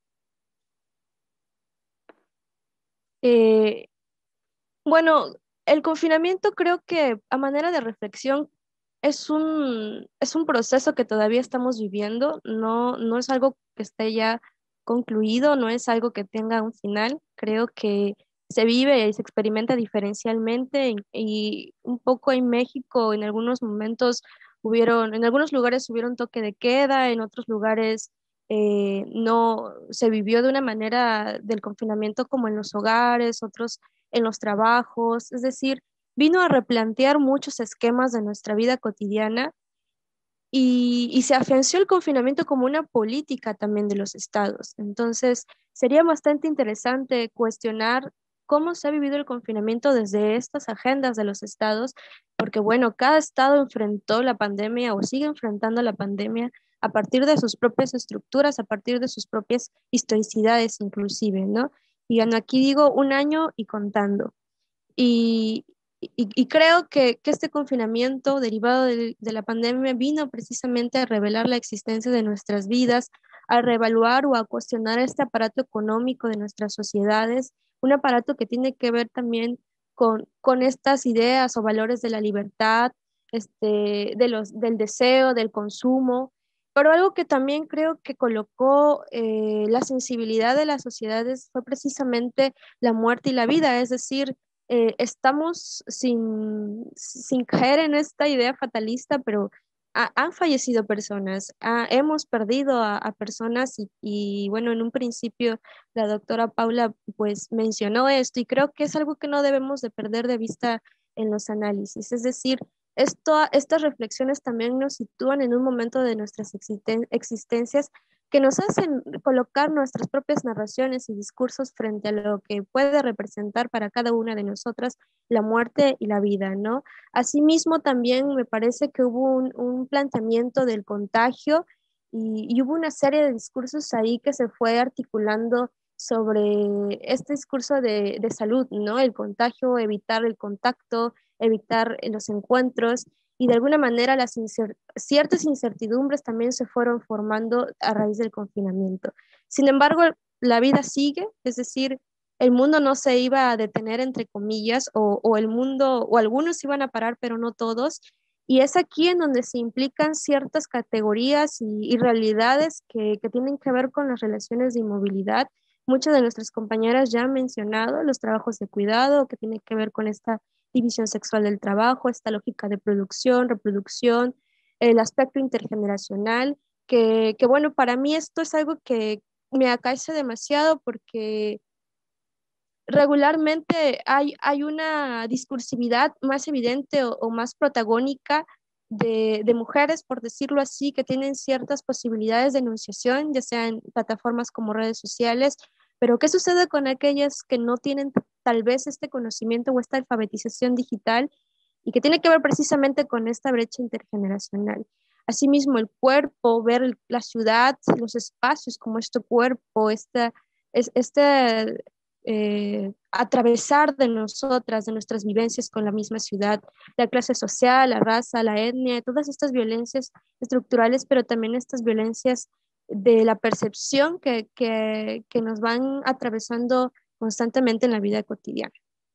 Bueno, el confinamiento creo que a manera de reflexión es un proceso que todavía estamos viviendo, no es algo que esté ya concluido, no es algo que tenga un final, creo que se vive y se experimenta diferencialmente y un poco en México en algunos momentos en algunos lugares hubieron toque de queda, en otros lugares no se vivió de una manera del confinamiento como en los hogares, otros en los trabajos, es decir, vino a replantear muchos esquemas de nuestra vida cotidiana y se afianzó el confinamiento como una política también de los estados. Entonces, sería bastante interesante cuestionar cómo se ha vivido el confinamiento desde estas agendas de los estados, porque bueno, cada estado enfrentó la pandemia o sigue enfrentando la pandemia a partir de sus propias estructuras, a partir de sus propias historicidades inclusive, ¿no? Y aquí digo 1 año y contando. Y y creo que este confinamiento derivado de la pandemia vino precisamente a revelar la existencia de nuestras vidas, a reevaluar o a cuestionar este aparato económico de nuestras sociedades, un aparato que tiene que ver también con estas ideas o valores de la libertad, del deseo, del consumo, pero algo que también creo que colocó la sensibilidad de las sociedades fue precisamente la muerte y la vida, es decir, estamos sin caer en esta idea fatalista, pero han fallecido personas, hemos perdido a personas y bueno, en un principio la doctora Paula pues mencionó esto y creo que es algo que no debemos de perder de vista en los análisis, es decir, estas reflexiones también nos sitúan en un momento de nuestras existencias que nos hacen colocar nuestras propias narraciones y discursos frente a lo que puede representar para cada una de nosotras la muerte y la vida, ¿no? Asimismo, también me parece que hubo un planteamiento del contagio y hubo una serie de discursos ahí que se fue articulando sobre este discurso de salud, ¿no? El contagio, evitar el contacto, evitar los encuentros y de alguna manera ciertas incertidumbres también se fueron formando a raíz del confinamiento. Sin embargo, la vida sigue, es decir, el mundo no se iba a detener, entre comillas, o el mundo, o algunos iban a parar, pero no todos. Y es aquí en donde se implican ciertas categorías y realidades que tienen que ver con las relaciones de inmovilidad. Muchas de nuestras compañeras ya han mencionado los trabajos de cuidado, que tienen que ver con esta división sexual del trabajo, esta lógica de producción, reproducción, el aspecto intergeneracional, que bueno, para mí esto es algo que me acaece demasiado porque regularmente hay una discursividad más evidente o más protagónica de mujeres, por decirlo así, que tienen ciertas posibilidades de enunciación, ya sea en plataformas como redes sociales, pero ¿qué sucede con aquellas que no tienen tal vez este conocimiento o esta alfabetización digital y que tiene que ver precisamente con esta brecha intergeneracional? Asimismo, el cuerpo, ver la ciudad, los espacios como este cuerpo, este atravesar de nosotras, de nuestras vivencias con la misma ciudad, la clase social, la raza, la etnia, todas estas violencias estructurales, pero también estas violencias de la percepción que nos van atravesando constantemente en la vida cotidiana.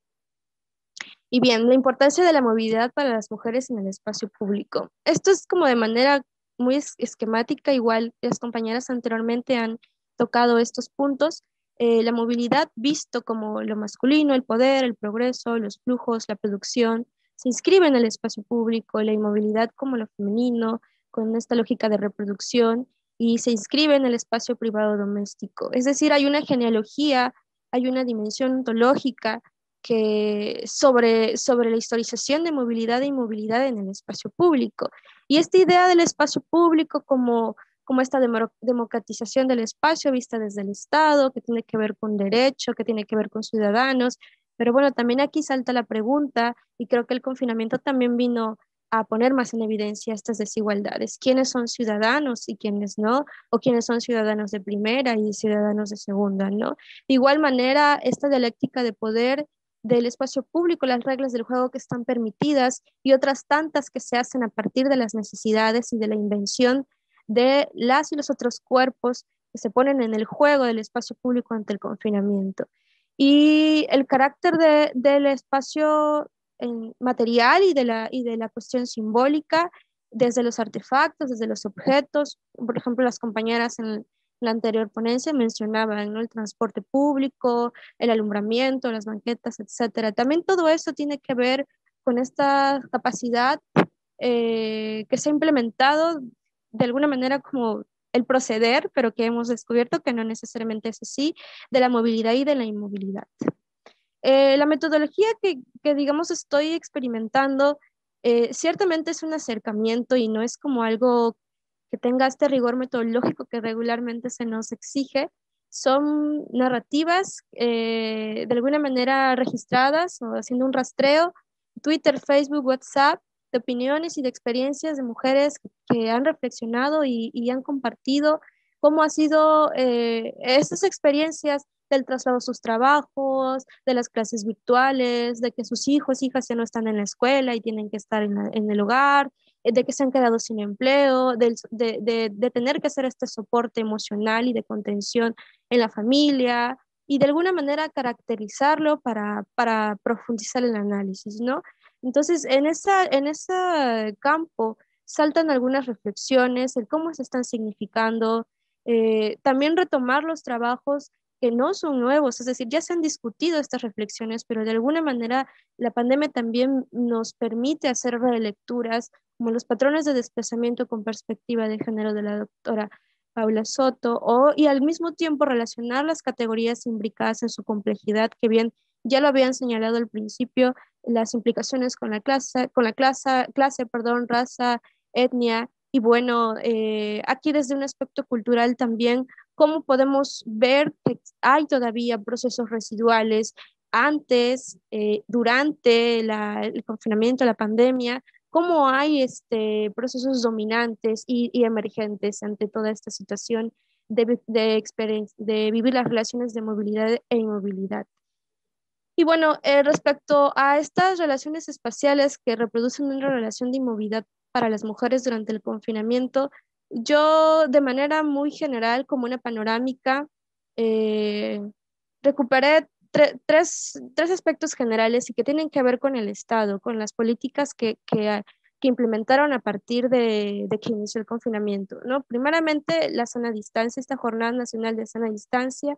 Y bien, la importancia de la movilidad para las mujeres en el espacio público. Esto es como de manera muy esquemática, igual las compañeras anteriormente han tocado estos puntos. La movilidad visto como lo masculino, el poder, el progreso, los flujos, la producción, se inscribe en el espacio público, la inmovilidad como lo femenino, con esta lógica de reproducción, y se inscribe en el espacio privado doméstico. Es decir, hay una genealogía, hay una dimensión ontológica que sobre la historización de movilidad e inmovilidad en el espacio público. Y esta idea del espacio público como esta democratización del espacio vista desde el Estado, que tiene que ver con derecho, que tiene que ver con ciudadanos. Pero bueno, también aquí salta la pregunta, y creo que el confinamiento también vino a poner más en evidencia estas desigualdades. ¿Quiénes son ciudadanos y quiénes no? ¿O quiénes son ciudadanos de primera y ciudadanos de segunda, no? De igual manera, esta dialéctica de poder del espacio público, las reglas del juego que están permitidas y otras tantas que se hacen a partir de las necesidades y de la invención de las y los otros cuerpos que se ponen en el juego del espacio público ante el confinamiento. Y el carácter del espacio material y de la cuestión simbólica, desde los artefactos, desde los objetos. Por ejemplo, las compañeras en la anterior ponencia mencionaban, ¿no?, el transporte público, el alumbramiento, las banquetas, etcétera. También todo eso tiene que ver con esta capacidad que se ha implementado de alguna manera como el proceder, pero que hemos descubierto que no necesariamente es así, de la movilidad y de la inmovilidad. La metodología que, digamos, estoy experimentando ciertamente es un acercamiento y no es como algo que tenga este rigor metodológico que regularmente se nos exige. Son narrativas de alguna manera registradas o haciendo un rastreo, Twitter, Facebook, WhatsApp, de opiniones y de experiencias de mujeres que han reflexionado y han compartido cómo ha sido estas experiencias del traslado a sus trabajos, de las clases virtuales, de que sus hijos, hijas ya no están en la escuela y tienen que estar en el hogar, de que se han quedado sin empleo, de tener que hacer este soporte emocional y de contención en la familia y de alguna manera caracterizarlo para profundizar el análisis, ¿no? Entonces, en ese campo saltan algunas reflexiones, el cómo se están significando, también retomar los trabajos que no son nuevos, es decir, ya se han discutido estas reflexiones, pero de alguna manera la pandemia también nos permite hacer relecturas, como los patrones de desplazamiento con perspectiva de género de la doctora Paula Soto, y al mismo tiempo relacionar las categorías imbricadas en su complejidad, que bien ya lo habían señalado al principio, las implicaciones con perdón, raza, etnia, y bueno, aquí desde un aspecto cultural también, cómo podemos ver que hay todavía procesos residuales antes, durante el confinamiento, la pandemia, cómo hay procesos dominantes y emergentes ante toda esta situación de vivir las relaciones de movilidad e inmovilidad. Y bueno, respecto a estas relaciones espaciales que reproducen una relación de inmovilidad para las mujeres durante el confinamiento, yo de manera muy general, como una panorámica, eh, recuperé tres aspectos generales y que tienen que ver con el Estado, con las políticas que implementaron a partir de que inició el confinamiento, ¿no? Primeramente, la sana distancia, esta Jornada Nacional de Sana Distancia,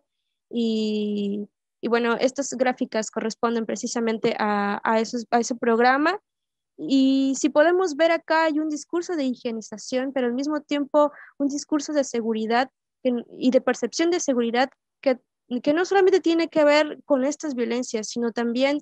y y bueno, estas gráficas corresponden precisamente a ese programa. Y si podemos ver acá, hay un discurso de higienización, pero al mismo tiempo un discurso de seguridad y de percepción de seguridad que, que no solamente tiene que ver con estas violencias, sino también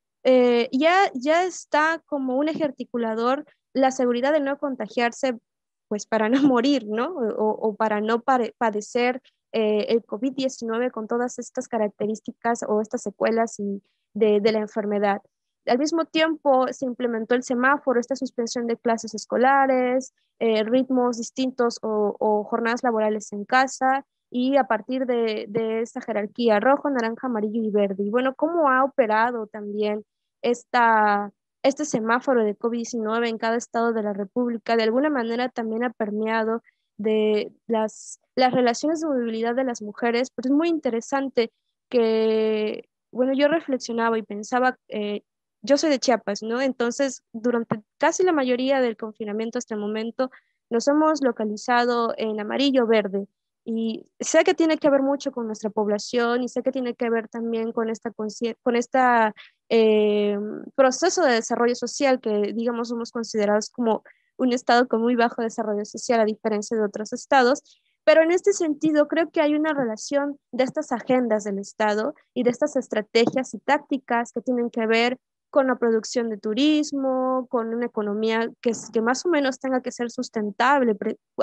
ya está como un eje articulador la seguridad de no contagiarse, pues para no morir, ¿no? O para no padecer el COVID-19 con todas estas características o estas secuelas de la enfermedad. Al mismo tiempo se implementó el semáforo, esta suspensión de clases escolares, ritmos distintos o jornadas laborales en casa, y a partir de esta jerarquía rojo, naranja, amarillo y verde. Y bueno, cómo ha operado también esta, este semáforo de COVID-19 en cada estado de la República, de alguna manera también ha permeado de las relaciones de movilidad de las mujeres, pero es muy interesante que, bueno, yo reflexionaba y pensaba, yo soy de Chiapas, ¿no? Entonces, durante casi la mayoría del confinamiento hasta el momento, nos hemos localizado en amarillo, verde. Y sé que tiene que ver mucho con nuestra población y sé que tiene que ver también con esta eh, proceso de desarrollo social que, digamos, somos considerados como un estado con muy bajo desarrollo social a diferencia de otros estados. Pero en este sentido, creo que hay una relación de estas agendas del Estado y de estas estrategias y tácticas que tienen que ver con la producción de turismo, con una economía que más o menos tenga que ser sustentable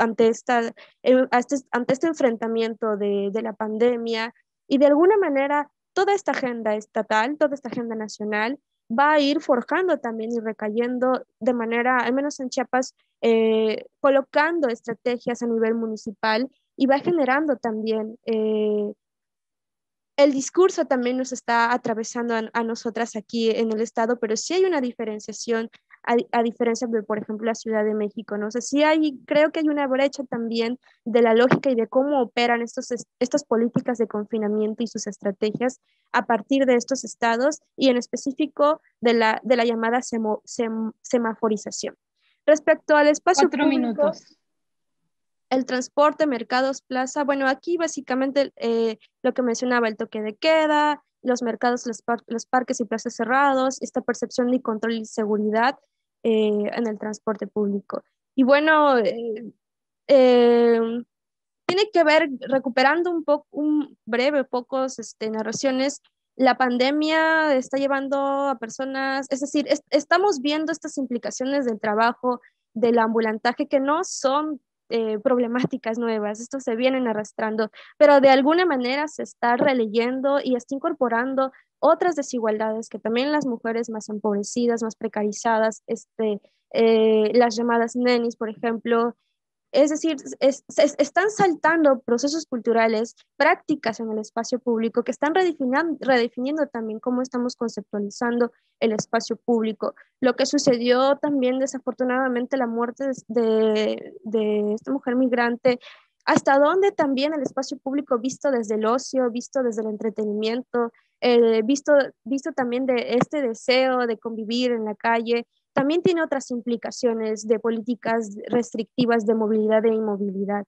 ante este enfrentamiento de la pandemia. Y de alguna manera, toda esta agenda estatal, toda esta agenda nacional, va a ir forjando también y recayendo de manera, al menos en Chiapas, colocando estrategias a nivel municipal y va generando también el discurso también nos está atravesando a nosotras aquí en el estado, pero sí hay una diferenciación a diferencia de, por ejemplo, la Ciudad de México, ¿no? O sea, creo que hay una brecha también de la lógica y de cómo operan estas políticas de confinamiento y sus estrategias a partir de estos estados y en específico de la llamada semaforización. Respecto al espacio
4
público,
minutos.
el transporte, mercados, plaza, bueno, aquí básicamente lo que mencionaba, el toque de queda, los mercados, los parques y plazas cerrados, esta percepción de control y seguridad en el transporte público. Y bueno, eh, tiene que ver, recuperando un breve, pocos narraciones, la pandemia está llevando a personas, es decir, estamos viendo estas implicaciones del trabajo, del ambulantaje, que no son problemáticas nuevas, estos se vienen arrastrando, pero de alguna manera se está releyendo y está incorporando otras desigualdades que también las mujeres más empobrecidas, más precarizadas, las llamadas nenis, por ejemplo, Es decir, están saltando procesos culturales, prácticas en el espacio público que están redefiniendo también cómo estamos conceptualizando el espacio público. Lo que sucedió también, desafortunadamente, la muerte de esta mujer migrante, hasta dónde también el espacio público visto desde el ocio, visto desde el entretenimiento, visto también de este deseo de convivir en la calle, también tiene otras implicaciones de políticas restrictivas de movilidad e inmovilidad.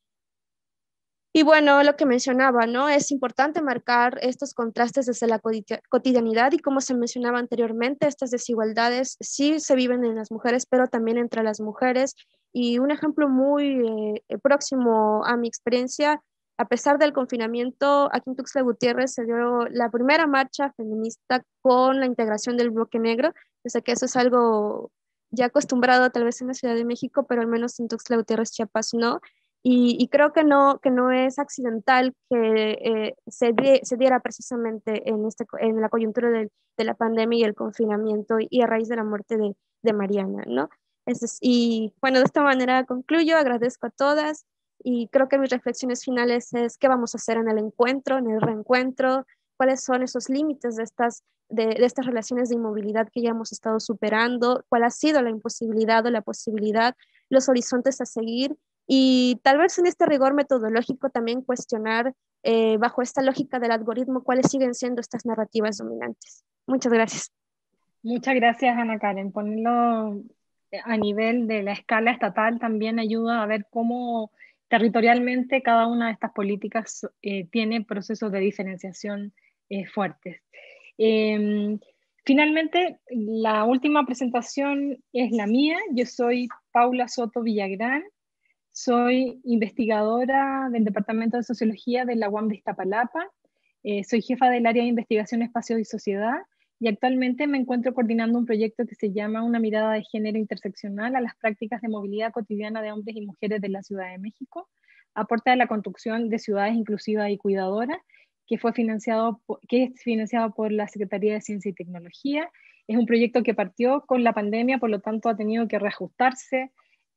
Y bueno, lo que mencionaba, ¿no? Es importante marcar estos contrastes desde la cotidianidad y como se mencionaba anteriormente, estas desigualdades sí se viven en las mujeres, pero también entre las mujeres. Y un ejemplo muy próximo a mi experiencia, a pesar del confinamiento, aquí en Tuxtla Gutiérrez se dio la primera marcha feminista con la integración del bloque negro. Yo sé que eso es algo ya acostumbrado tal vez en la Ciudad de México, pero al menos en Tuxtla Gutiérrez, Chiapas, no. Y creo que no es accidental que se diera precisamente en la coyuntura de la pandemia y el confinamiento y a raíz de la muerte de Mariana, ¿no? Y bueno, de esta manera concluyo, agradezco a todas y creo que mis reflexiones finales es qué vamos a hacer en el encuentro, en el reencuentro, cuáles son esos límites de estas relaciones de inmovilidad que ya hemos estado superando, cuál ha sido la imposibilidad o la posibilidad, los horizontes a seguir y tal vez en este rigor metodológico también cuestionar bajo esta lógica del algoritmo cuáles siguen siendo estas narrativas dominantes. Muchas gracias.
Muchas gracias, Ana Karen. Ponerlo a nivel de la escala estatal también ayuda a ver cómo territorialmente cada una de estas políticas tiene procesos de diferenciación fuertes. Finalmente, la última presentación es la mía. Yo soy Paula Soto Villagrán. Soy investigadora del Departamento de Sociología de la UAM de Iztapalapa. Soy jefa del área de investigación Espacios y Sociedad y actualmente me encuentro coordinando un proyecto que se llama Una mirada de género interseccional a las prácticas de movilidad cotidiana de hombres y mujeres de la Ciudad de México, aporte a la construcción de ciudades inclusivas y cuidadoras, que es financiado por la Secretaría de Ciencia y Tecnología. Es un proyecto que partió con la pandemia, por lo tanto ha tenido que reajustarse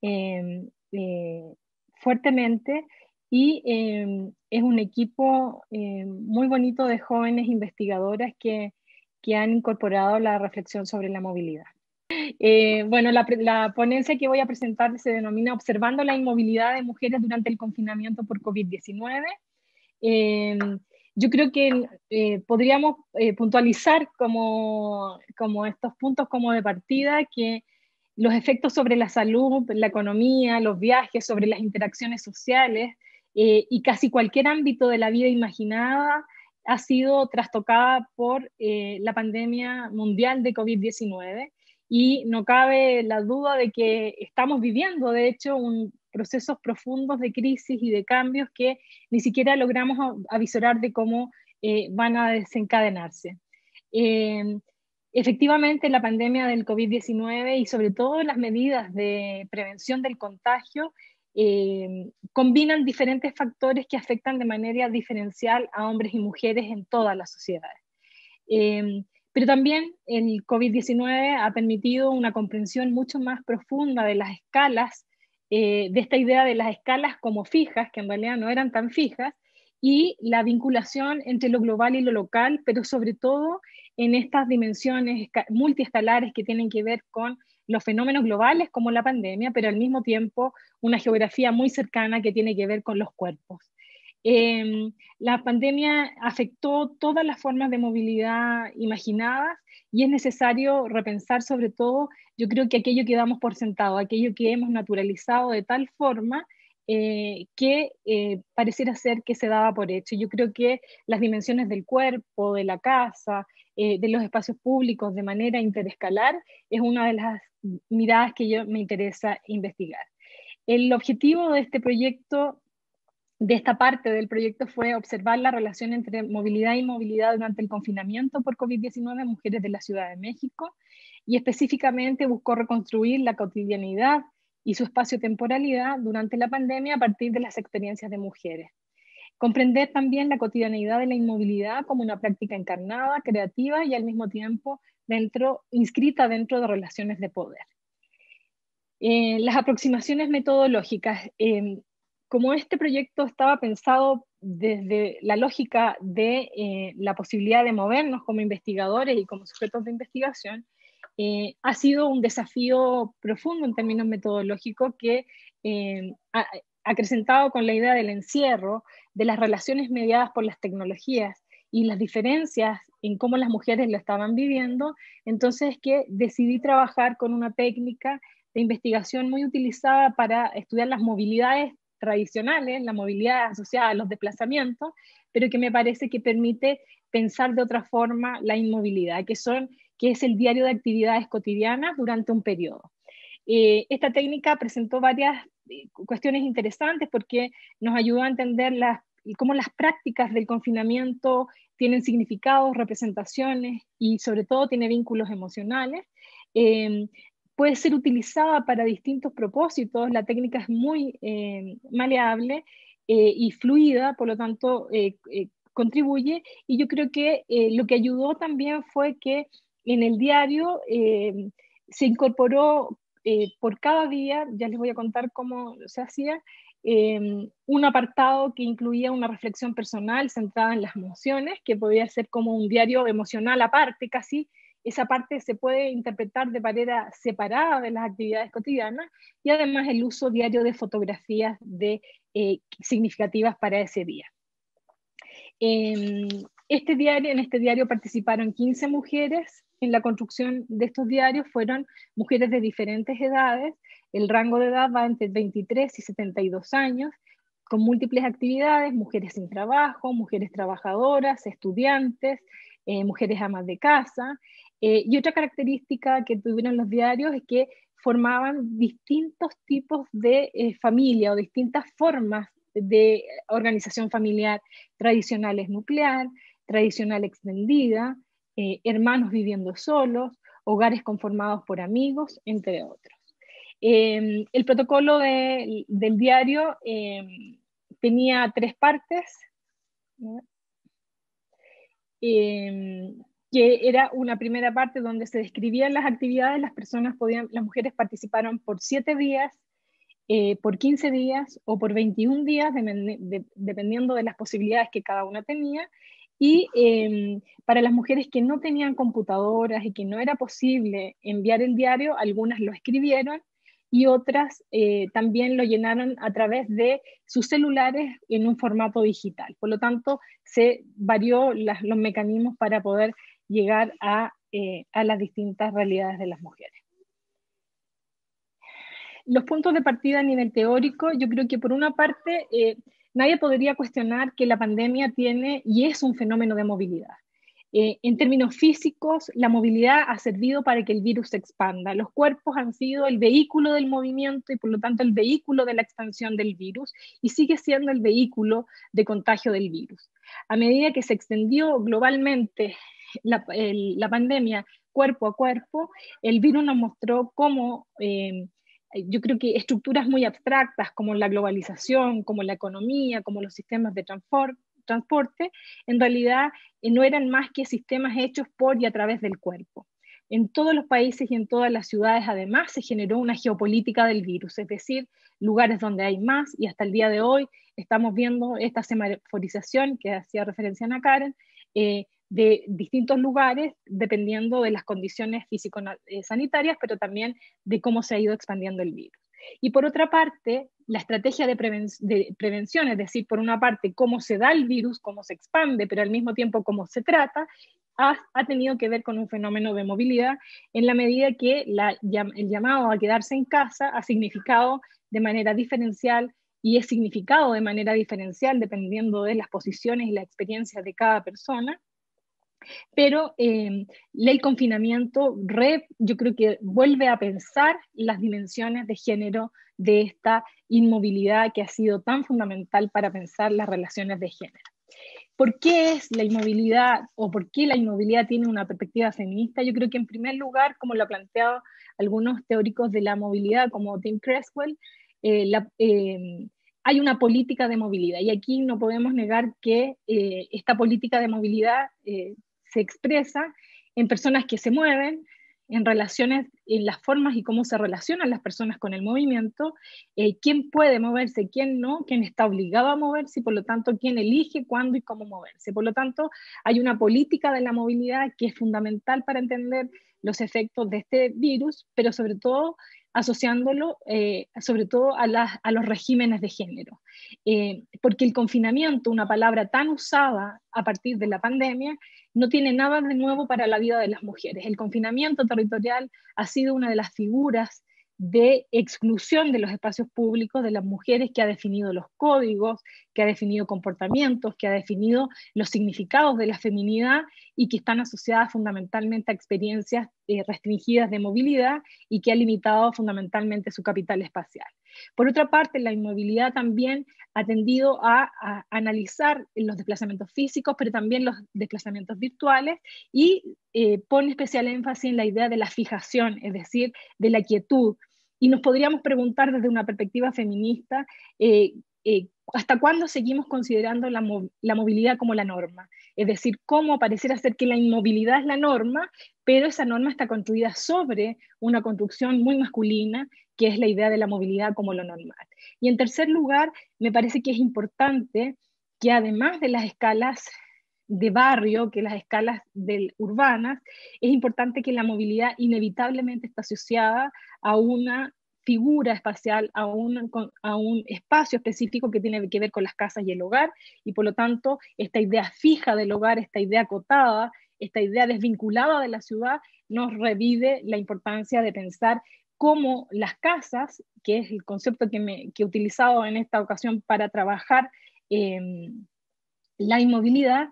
fuertemente y es un equipo muy bonito de jóvenes investigadoras que han incorporado la reflexión sobre la movilidad. Bueno, la ponencia que voy a presentar se denomina Observando la inmovilidad de mujeres durante el confinamiento por COVID-19. Yo creo que podríamos puntualizar como estos puntos como de partida que los efectos sobre la salud, la economía, los viajes, sobre las interacciones sociales y casi cualquier ámbito de la vida imaginada ha sido trastocada por la pandemia mundial de COVID-19 y no cabe la duda de que estamos viviendo, de hecho, procesos profundos de crisis y de cambios que ni siquiera logramos avisorar de cómo van a desencadenarse. Efectivamente, la pandemia del COVID-19 y sobre todo las medidas de prevención del contagio combinan diferentes factores que afectan de manera diferencial a hombres y mujeres en todas las sociedades. Pero también el COVID-19 ha permitido una comprensión mucho más profunda de las escalas, de esta idea de las escalas como fijas, que en realidad no eran tan fijas, y la vinculación entre lo global y lo local, pero sobre todo en estas dimensiones multiescalares que tienen que ver con los fenómenos globales como la pandemia, pero al mismo tiempo una geografía muy cercana que tiene que ver con los cuerpos. La pandemia afectó todas las formas de movilidad imaginadas y es necesario repensar sobre todo, yo creo que aquello que damos por sentado, aquello que hemos naturalizado de tal forma que pareciera ser que se daba por hecho. Yo creo que las dimensiones del cuerpo, de la casa, de los espacios públicos de manera interescalar es una de las miradas que me interesa investigar. El objetivo de este proyecto, de esta parte del proyecto, fue observar la relación entre movilidad y movilidad durante el confinamiento por COVID-19 en mujeres de la Ciudad de México y específicamente buscó reconstruir la cotidianidad y su espacio-temporalidad durante la pandemia a partir de las experiencias de mujeres. Comprender también la cotidianidad de la inmovilidad como una práctica encarnada, creativa y al mismo tiempo inscrita dentro de relaciones de poder. Las aproximaciones metodológicas. Como este proyecto estaba pensado desde la lógica de la posibilidad de movernos como investigadores y como sujetos de investigación, ha sido un desafío profundo en términos metodológicos que ha acrecentado con la idea del encierro, de las relaciones mediadas por las tecnologías y las diferencias en cómo las mujeres lo estaban viviendo. Entonces que decidí trabajar con una técnica de investigación muy utilizada para estudiar las movilidades tradicionales, la movilidad asociada a los desplazamientos, pero que me parece que permite pensar de otra forma la inmovilidad, que es el diario de actividades cotidianas durante un periodo. Esta técnica presentó varias cuestiones interesantes porque nos ayudó a entender cómo las prácticas del confinamiento tienen significados, representaciones y sobre todo tiene vínculos emocionales. Puede ser utilizada para distintos propósitos, la técnica es muy maleable y fluida, por lo tanto contribuye, y yo creo que lo que ayudó también fue que en el diario se incorporó por cada día, ya les voy a contar cómo se hacía, un apartado que incluía una reflexión personal centrada en las emociones, que podía ser como un diario emocional aparte casi. Esa parte se puede interpretar de manera separada de las actividades cotidianas, y además el uso diario de fotografías significativas para ese día. En este diario participaron 15 mujeres. En la construcción de estos diarios fueron mujeres de diferentes edades. El rango de edad va entre 23 y 72 años, con múltiples actividades: mujeres sin trabajo, mujeres trabajadoras, estudiantes, mujeres amas de casa. Y otra característica que tuvieron los diarios es que formaban distintos tipos de familia o distintas formas de organización familiar: tradicionales nuclear, tradicional extendida, hermanos viviendo solos, hogares conformados por amigos, entre otros. El protocolo del diario tenía 3 partes, que era una primera parte donde se describían las actividades. Las mujeres participaron por 7 días, por 15 días o por 21 días, dependiendo de las posibilidades que cada una tenía. Y para las mujeres que no tenían computadoras y que no era posible enviar el diario, algunas lo escribieron y otras también lo llenaron a través de sus celulares en un formato digital. Por lo tanto, se varió los mecanismos para poder llegar a las distintas realidades de las mujeres. Los puntos de partida a nivel teórico, yo creo que por una parte nadie podría cuestionar que la pandemia tiene y es un fenómeno de movilidad. En términos físicos, la movilidad ha servido para que el virus se expanda. Los cuerpos han sido el vehículo del movimiento y por lo tanto el vehículo de la expansión del virus, y sigue siendo el vehículo de contagio del virus. A medida que se extendió globalmente la pandemia cuerpo a cuerpo, el virus nos mostró cómo yo creo que estructuras muy abstractas como la globalización, como la economía, como los sistemas de transporte, en realidad no eran más que sistemas hechos por y a través del cuerpo. En todos los países y en todas las ciudades además se generó una geopolítica del virus, es decir, lugares donde hay más, y hasta el día de hoy estamos viendo esta semaforización que hacía referencia a Ana Karen, de distintos lugares, dependiendo de las condiciones físico-sanitarias, pero también de cómo se ha ido expandiendo el virus. Y por otra parte, la estrategia de prevención, es decir, por una parte, cómo se da el virus, cómo se expande, pero al mismo tiempo cómo se trata, ha tenido que ver con un fenómeno de movilidad, en la medida que el llamado a quedarse en casa ha significado de manera diferencial y es significado de manera diferencial dependiendo de las posiciones y las experiencias de cada persona. Pero el confinamiento yo creo que vuelve a pensar las dimensiones de género de esta inmovilidad que ha sido tan fundamental para pensar las relaciones de género. ¿Por qué es la inmovilidad o por qué la inmovilidad tiene una perspectiva feminista? Yo creo que en primer lugar, como lo han planteado algunos teóricos de la movilidad como Tim Creswell, hay una política de movilidad, y aquí no podemos negar que esta política de movilidad se expresa en personas que se mueven, en relaciones, en las formas y cómo se relacionan las personas con el movimiento, quién puede moverse, quién no, quién está obligado a moverse y por lo tanto quién elige cuándo y cómo moverse. Por lo tanto, hay una política de la movilidad que es fundamental para entender los efectos de este virus, pero sobre todo asociándolo sobre todo a los regímenes de género. Porque el confinamiento, una palabra tan usada a partir de la pandemia, no tiene nada de nuevo para la vida de las mujeres. El confinamiento territorial ha sido una de las figuras de exclusión de los espacios públicos de las mujeres que ha definido los códigos, que ha definido comportamientos, que ha definido los significados de la feminidad y que están asociadas fundamentalmente a experiencias restringidas de movilidad y que ha limitado fundamentalmente su capital espacial. Por otra parte, la inmovilidad también ha tendido a analizar los desplazamientos físicos, pero también los desplazamientos virtuales y pone especial énfasis en la idea de la fijación, es decir, de la quietud. Y nos podríamos preguntar desde una perspectiva feminista, ¿hasta cuándo seguimos considerando la movilidad como la norma? Es decir, cómo pareciera ser que la inmovilidad es la norma, pero esa norma está construida sobre una construcción muy masculina, que es la idea de la movilidad como lo normal. Y en tercer lugar, me parece que es importante que además de las escalas de barrio, que las escalas urbanas, es importante que la movilidad inevitablemente está asociada a una figura espacial, a un espacio específico que tiene que ver con las casas y el hogar, y por lo tanto esta idea fija del hogar, esta idea acotada, esta idea desvinculada de la ciudad, nos revive la importancia de pensar cómo las casas, que es el concepto que he utilizado en esta ocasión para trabajar la inmovilidad,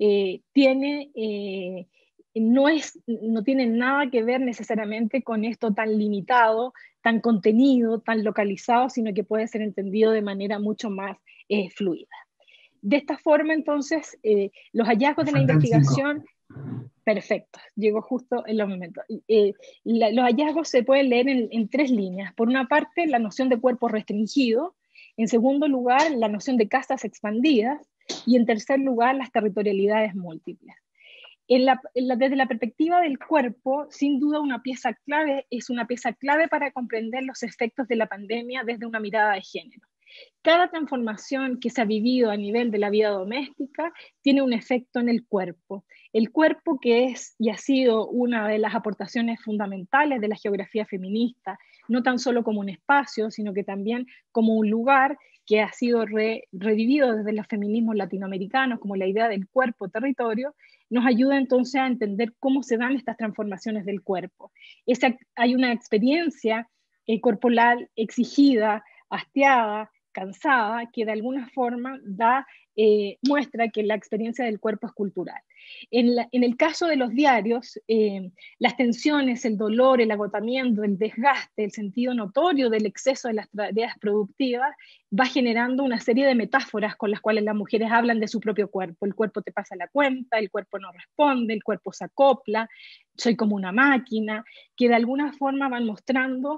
no tiene nada que ver necesariamente con esto tan limitado, tan contenido, tan localizado, sino que puede ser entendido de manera mucho más fluida. De esta forma, entonces, los hallazgos de la investigación... Perfecto, llegó justo en los momentos. Los hallazgos se pueden leer en tres líneas. Por una parte, la noción de cuerpo restringido. En segundo lugar, la noción de casas expandidas. Y en tercer lugar, las territorialidades múltiples. Desde la perspectiva del cuerpo, sin duda es una pieza clave para comprender los efectos de la pandemia desde una mirada de género. Cada transformación que se ha vivido a nivel de la vida doméstica tiene un efecto en el cuerpo. El cuerpo, que es y ha sido una de las aportaciones fundamentales de la geografía feminista, no tan solo como un espacio, sino que también como un lugar que ha sido revivido desde los feminismos latinoamericanos, como la idea del cuerpo-territorio, nos ayuda entonces a entender cómo se dan estas transformaciones del cuerpo. Hay una experiencia corporal exigida, hastiada, cansada, que de alguna forma muestra que la experiencia del cuerpo es cultural. En el caso de los diarios, las tensiones, el dolor, el agotamiento, el desgaste, el sentido notorio del exceso de las tareas productivas va generando una serie de metáforas con las cuales las mujeres hablan de su propio cuerpo. El cuerpo te pasa la cuenta, el cuerpo no responde, el cuerpo se acopla, soy como una máquina, que de alguna forma van mostrando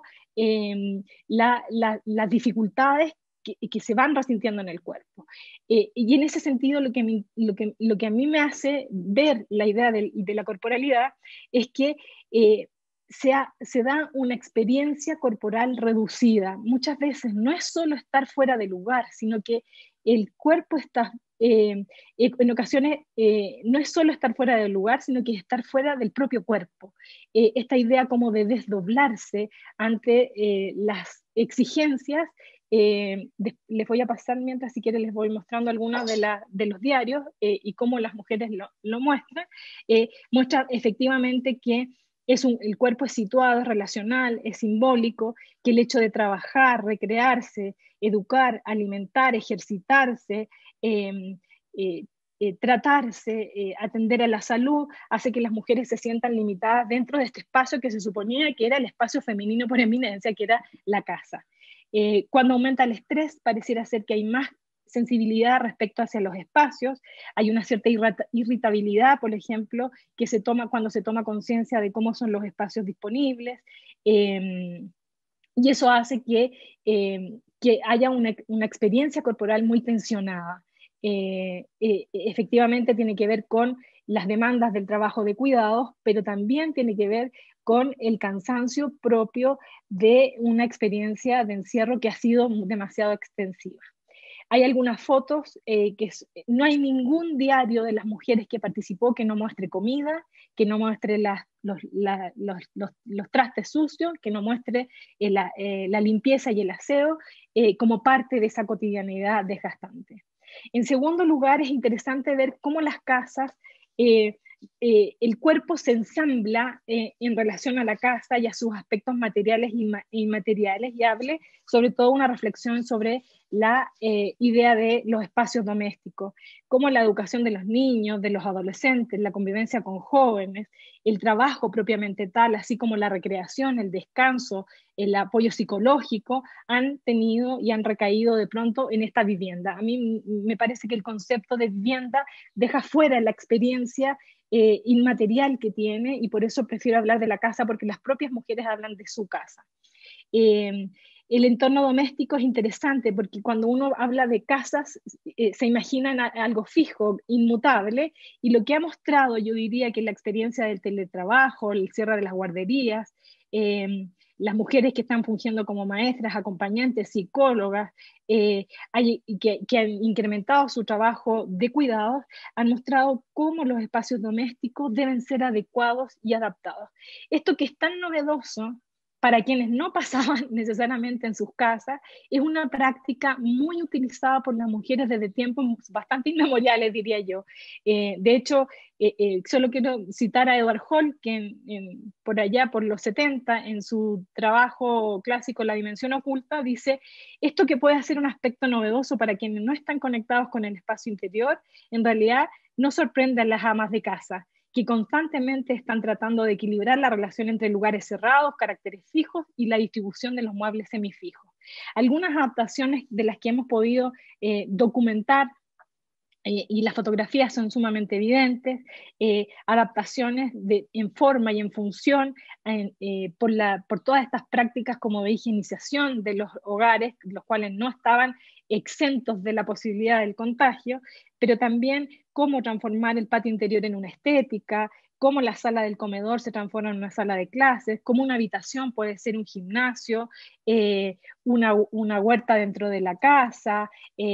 las dificultades que se van resintiendo en el cuerpo. Y en ese sentido lo que a mí me hace ver la idea de la corporalidad es que se da una experiencia corporal reducida. Muchas veces no es solo estar fuera de lugar, sino que el cuerpo está, en ocasiones, no es solo estar fuera del lugar, sino que es estar fuera del propio cuerpo. Esta idea como de desdoblarse ante las exigencias. Les voy a pasar mientras, si quieren, les voy mostrando algunas de los diarios y cómo las mujeres lo muestran. Muestra efectivamente que el cuerpo es situado, es relacional, es simbólico, que el hecho de trabajar, recrearse, educar, alimentar, ejercitarse, tratarse, atender a la salud, hace que las mujeres se sientan limitadas dentro de este espacio que se suponía que era el espacio femenino por eminencia, que era la casa. Cuando aumenta el estrés, pareciera ser que hay más sensibilidad respecto hacia los espacios, hay una cierta irritabilidad, por ejemplo, que se toma cuando se toma conciencia de cómo son los espacios disponibles, y eso hace que haya una experiencia corporal muy tensionada. Efectivamente tiene que ver con las demandas del trabajo de cuidados, pero también tiene que ver con el cansancio propio de una experiencia de encierro que ha sido demasiado extensiva. Hay algunas fotos no hay ningún diario de las mujeres que participó que no muestre comida, que no muestre los trastes sucios, que no muestre la limpieza y el aseo como parte de esa cotidianidad desgastante. En segundo lugar, es interesante ver cómo las casas, el cuerpo se ensambla en relación a la casa y a sus aspectos materiales e inmateriales, y hable sobre todo una reflexión sobre la idea de los espacios domésticos, como la educación de los niños, de los adolescentes, la convivencia con jóvenes, el trabajo propiamente tal, así como la recreación, el descanso, el apoyo psicológico, han tenido y han recaído de pronto en esta vivienda. A mí me parece que el concepto de vivienda deja fuera la experiencia inmaterial que tiene, y por eso prefiero hablar de la casa, porque las propias mujeres hablan de su casa. El entorno doméstico es interesante porque cuando uno habla de casas se imagina algo fijo, inmutable, y lo que ha mostrado, yo diría que la experiencia del teletrabajo, el cierre de las guarderías, las mujeres que están fungiendo como maestras, acompañantes, psicólogas, que han incrementado su trabajo de cuidados, han mostrado cómo los espacios domésticos deben ser adecuados y adaptados. Esto que es tan novedoso para quienes no pasaban necesariamente en sus casas, es una práctica muy utilizada por las mujeres desde tiempos bastante inmemoriales, diría yo. De hecho, solo quiero citar a Edward Hall, que por allá, por los 70, en su trabajo clásico La dimensión oculta, dice, esto que puede ser un aspecto novedoso para quienes no están conectados con el espacio interior, en realidad no sorprende a las amas de casa, que constantemente están tratando de equilibrar la relación entre lugares cerrados, caracteres fijos y la distribución de los muebles semifijos. Algunas adaptaciones de las que hemos podido documentar, y las fotografías son sumamente evidentes, adaptaciones en forma y en función por todas estas prácticas como de higienización de los hogares, los cuales no estaban exentos de la posibilidad del contagio, pero también cómo transformar el patio interior en una estética, cómo la sala del comedor se transforma en una sala de clases, cómo una habitación puede ser un gimnasio, una huerta dentro de la casa,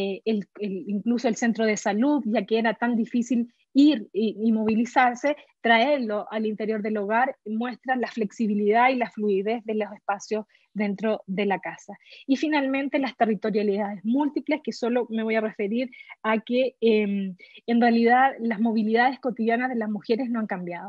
incluso el centro de salud, ya que era tan difícil ir y movilizarse, traerlo al interior del hogar muestra la flexibilidad y la fluidez de los espacios dentro de la casa. Y finalmente las territorialidades múltiples, que solo me voy a referir a que en realidad las movilidades cotidianas de las mujeres no han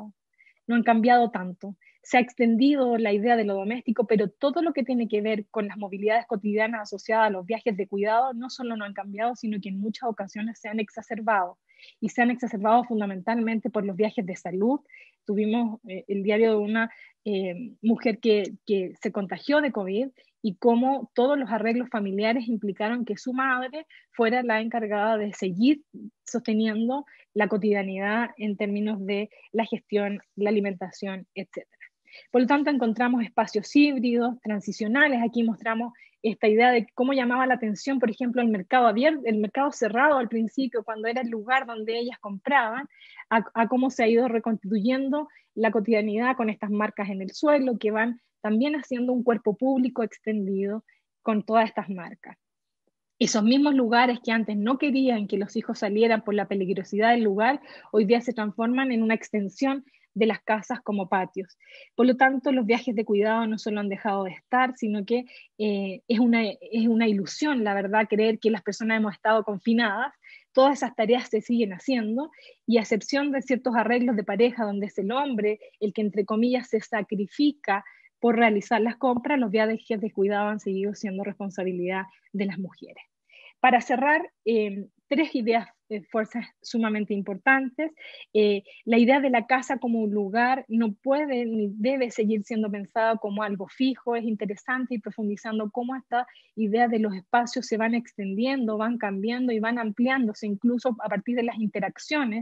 cambiado tanto. Se ha extendido la idea de lo doméstico, pero todo lo que tiene que ver con las movilidades cotidianas asociadas a los viajes de cuidado no solo no han cambiado, sino que en muchas ocasiones se han exacerbado. Y se han exacerbado fundamentalmente por los viajes de salud. Tuvimos el diario de una mujer que se contagió de COVID, y cómo todos los arreglos familiares implicaron que su madre fuera la encargada de seguir sosteniendo la cotidianidad en términos de la gestión, la alimentación, etc. Por lo tanto, encontramos espacios híbridos, transicionales. Aquí mostramos esta idea de cómo llamaba la atención, por ejemplo, el mercado abierto, el mercado cerrado al principio, cuando era el lugar donde ellas compraban, a cómo se ha ido reconstituyendo la cotidianidad con estas marcas en el suelo, que van también haciendo un cuerpo público extendido con todas estas marcas. Esos mismos lugares que antes no querían que los hijos salieran por la peligrosidad del lugar, hoy día se transforman en una extensión de las casas como patios. Por lo tanto, los viajes de cuidado no solo han dejado de estar, sino que es una ilusión, la verdad, creer que las personas hemos estado confinadas. Todas esas tareas se siguen haciendo, y a excepción de ciertos arreglos de pareja donde es el hombre el que, entre comillas, se sacrifica por realizar las compras, los viajes de cuidado han seguido siendo responsabilidad de las mujeres. Para cerrar, tres ideas fuerzas sumamente importantes. La idea de la casa como un lugar no puede ni debe seguir siendo pensada como algo fijo. Es interesante ir profundizando cómo esta idea de los espacios se van extendiendo, van cambiando y van ampliándose incluso a partir de las interacciones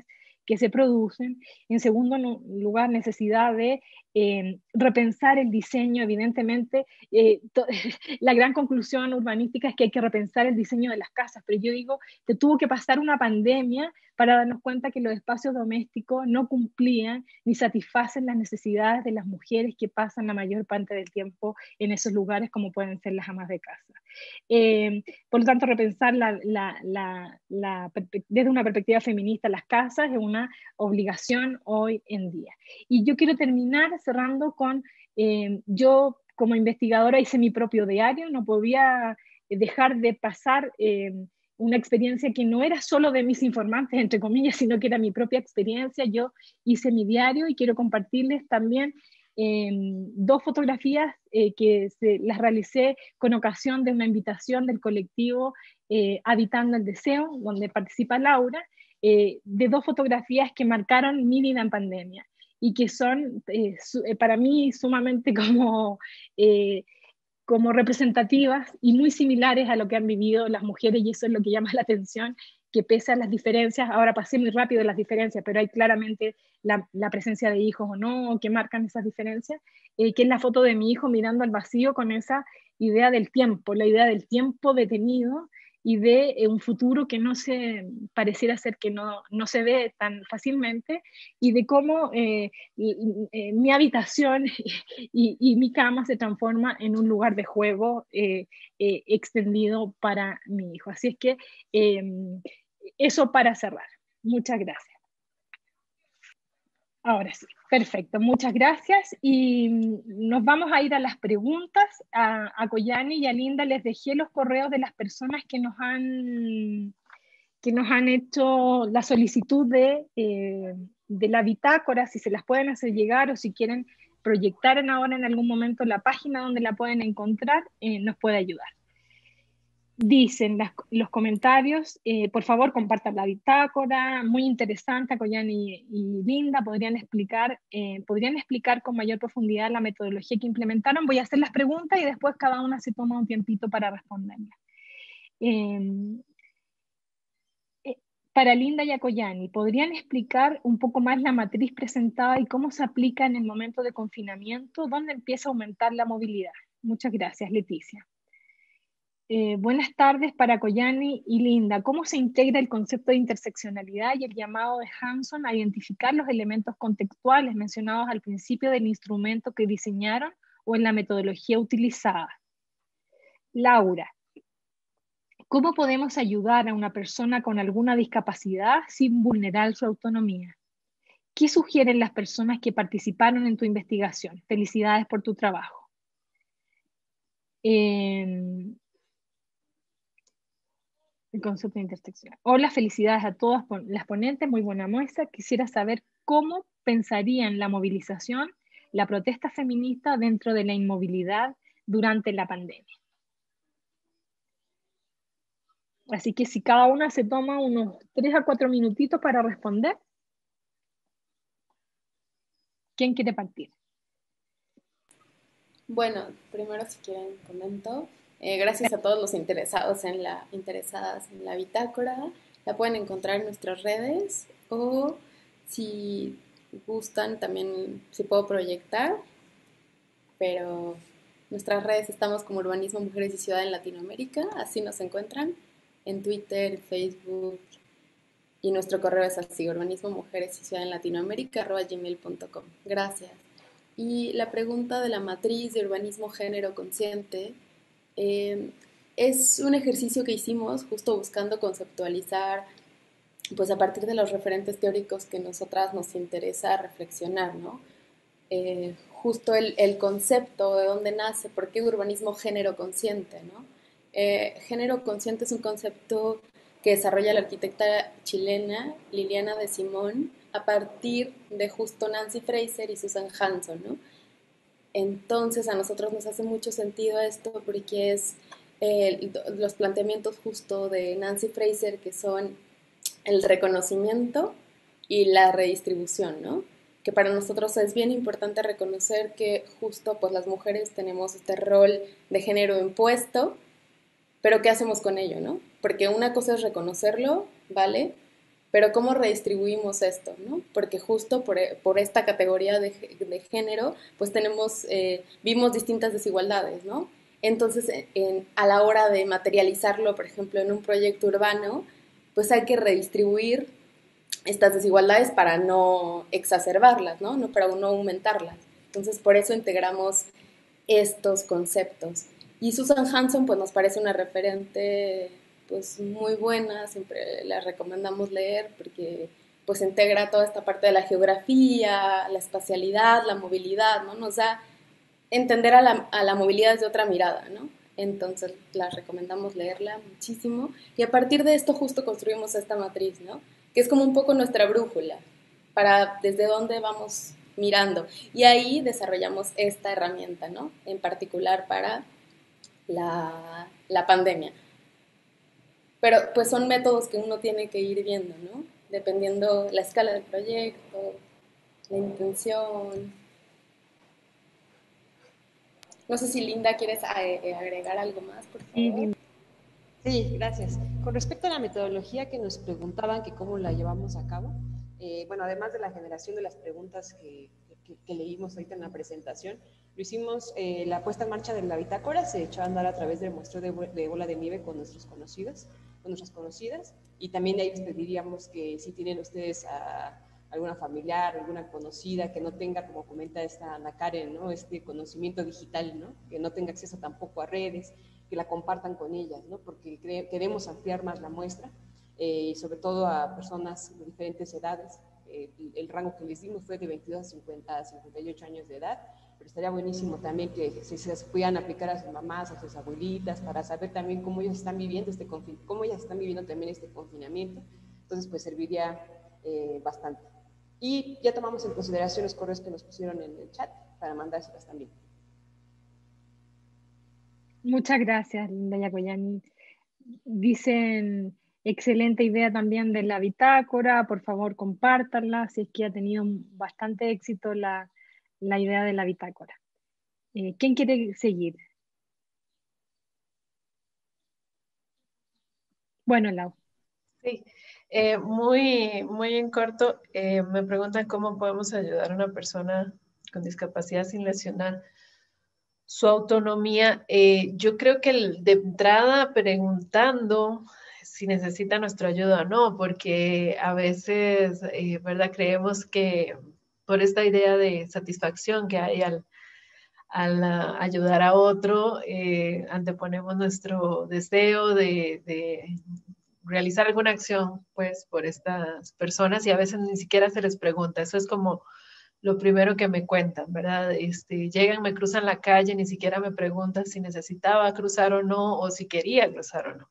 que se producen. En segundo lugar, necesidad de repensar el diseño. Evidentemente, la gran conclusión urbanística es que hay que repensar el diseño de las casas, pero yo digo que tuvo que pasar una pandemia para darnos cuenta que los espacios domésticos no cumplían ni satisfacen las necesidades de las mujeres que pasan la mayor parte del tiempo en esos lugares, como pueden ser las amas de casa. Por lo tanto, repensar desde una perspectiva feminista las casas es una obligación hoy en día. Y yo quiero terminar cerrando con, yo como investigadora hice mi propio diario, no podía dejar de pasar una experiencia que no era solo de mis informantes, entre comillas, sino que era mi propia experiencia. Yo hice mi diario y quiero compartirles también dos fotografías que las realicé con ocasión de una invitación del colectivo Habitando el Deseo, donde participa Laura, de dos fotografías que marcaron mi vida en pandemia y que son para mí sumamente como representativas y muy similares a lo que han vivido las mujeres, y eso es lo que llama la atención, que pese a las diferencias, ahora pasé muy rápido las diferencias, pero hay claramente la presencia de hijos o no, que marcan esas diferencias, que es la foto de mi hijo mirando al vacío con esa idea del tiempo, la idea del tiempo detenido y de un futuro que no se pareciera ser que no se ve tan fácilmente, y de cómo mi habitación y mi cama se transforma en un lugar de juego extendido para mi hijo. Así es que eso para cerrar. Muchas gracias. Ahora sí, perfecto, muchas gracias. Y nos vamos a ir a las preguntas. A Koyani y a Linda les dejé los correos de las personas que nos han hecho la solicitud de la bitácora, si se las pueden hacer llegar o si quieren proyectar ahora en algún momento la página donde la pueden encontrar, nos puede ayudar. Dicen los comentarios, por favor compartan la bitácora, muy interesante. Koyani y Linda podrían explicar con mayor profundidad la metodología que implementaron. Voy a hacer las preguntas y después cada una se toma un tiempito para responderlas. Para Linda y a Koyani, ¿podrían explicar un poco más la matriz presentada y cómo se aplica en el momento de confinamiento? ¿Dónde empieza a aumentar la movilidad? Muchas gracias, Leticia. Buenas tardes para Koyani y Linda. ¿Cómo se integra el concepto de interseccionalidad y el llamado de Hanson a identificar los elementos contextuales mencionados al principio del instrumento que diseñaron o en la metodología utilizada? Laura, ¿cómo podemos ayudar a una persona con alguna discapacidad sin vulnerar su autonomía? ¿Qué sugieren las personas que participaron en tu investigación? Felicidades por tu trabajo. El concepto de intersección. Hola, felicidades a todas las ponentes, muy buena muestra. Quisiera saber cómo pensarían la movilización, la protesta feminista dentro de la inmovilidad durante la pandemia. Así que si cada una se toma unos 3 a 4 minutitos para responder. ¿Quién quiere partir?
Bueno, primero si quieren comento. Gracias a todos los interesadas en la bitácora. La pueden encontrar en nuestras redes o si gustan también si puedo proyectar, pero nuestras redes estamos como Urbanismo, Mujeres y Ciudad en Latinoamérica, así nos encuentran en Twitter, Facebook, y nuestro correo es así, urbanismo, mujeres y ciudad en Latinoamérica, @gmail.com. Gracias. Y la pregunta de la matriz de urbanismo género consciente es un ejercicio que hicimos justo buscando conceptualizar, pues a partir de los referentes teóricos que nosotras nos interesa reflexionar, ¿no? Justo el concepto de dónde nace, por qué urbanismo género consciente, ¿no? Género consciente es un concepto que desarrolla la arquitecta chilena Liliana de Simón a partir de justo Nancy Fraser y Susan Hanson, ¿no? Entonces a nosotros nos hace mucho sentido esto porque es los planteamientos justo de Nancy Fraser, que son el reconocimiento y la redistribución, ¿no? Que para nosotros es bien importante reconocer que justo pues las mujeres tenemos este rol de género impuesto, pero ¿qué hacemos con ello, no? Porque una cosa es reconocerlo, ¿vale? pero ¿cómo redistribuimos esto, no? Porque justo por esta categoría de género, pues vimos distintas desigualdades, ¿no? Entonces, a la hora de materializarlo, por ejemplo, en un proyecto urbano, pues hay que redistribuir estas desigualdades para no exacerbarlas, ¿no? Para no aumentarlas. Entonces, por eso integramos estos conceptos. Y Susan Hanson, pues nos parece una referente pues muy buena, siempre la recomendamos leer porque pues integra toda esta parte de la geografía, la espacialidad, la movilidad, ¿no? Nos da entender a la movilidad desde otra mirada, ¿no? Entonces la recomendamos leerla muchísimo y a partir de esto justo construimos esta matriz, ¿no? Que es como un poco nuestra brújula para desde dónde vamos mirando. Y ahí desarrollamos esta herramienta, ¿no? En particular para la pandemia. Pero pues son métodos que uno tiene que ir viendo, ¿no? Dependiendo la escala del proyecto, la intención. No sé si Linda quieres agregar algo más, por favor.
Sí, gracias. Con respecto a la metodología que nos preguntaban, que cómo la llevamos a cabo, bueno, además de la generación de las preguntas que leímos ahorita en la presentación, lo hicimos, la puesta en marcha de la bitácora se echó a andar a través del muestreo de bola de nieve con nuestras conocidas, y también de ahí les pediríamos que si tienen ustedes alguna familiar, alguna conocida que no tenga, como comenta esta Ana Karen, ¿no? Este conocimiento digital, ¿no? Que no tenga acceso tampoco a redes, que la compartan con ellas, ¿no? Porque queremos ampliar más la muestra, y sobre todo a personas de diferentes edades. El rango que les dimos fue de 22 a 58 años de edad, pero estaría buenísimo también que se pudieran aplicar a sus mamás, a sus abuelitas, para saber también cómo ellos están viviendo cómo ellas están viviendo también este confinamiento. Entonces, pues serviría bastante. Y ya tomamos en consideración los correos que nos pusieron en el chat para mandárselas también.
Muchas gracias, Linda Yacoyani. Dicen, excelente idea también de la bitácora, por favor compártanla, si es que ha tenido bastante éxito la idea de la bitácora. ¿Quién quiere seguir? Bueno, Lau.
Sí, muy en corto, me preguntan cómo podemos ayudar a una persona con discapacidad sin lesionar su autonomía. Yo creo que de entrada preguntando si necesita nuestra ayuda o no, porque a veces, ¿verdad? Creemos que por esta idea de satisfacción que hay al ayudar a otro, anteponemos nuestro deseo de realizar alguna acción, pues, por estas personas y a veces ni siquiera se les pregunta. Eso es como lo primero que me cuentan, ¿verdad? Llegan, me cruzan la calle, ni siquiera me preguntan si necesitaba cruzar o no, o si quería cruzar o no.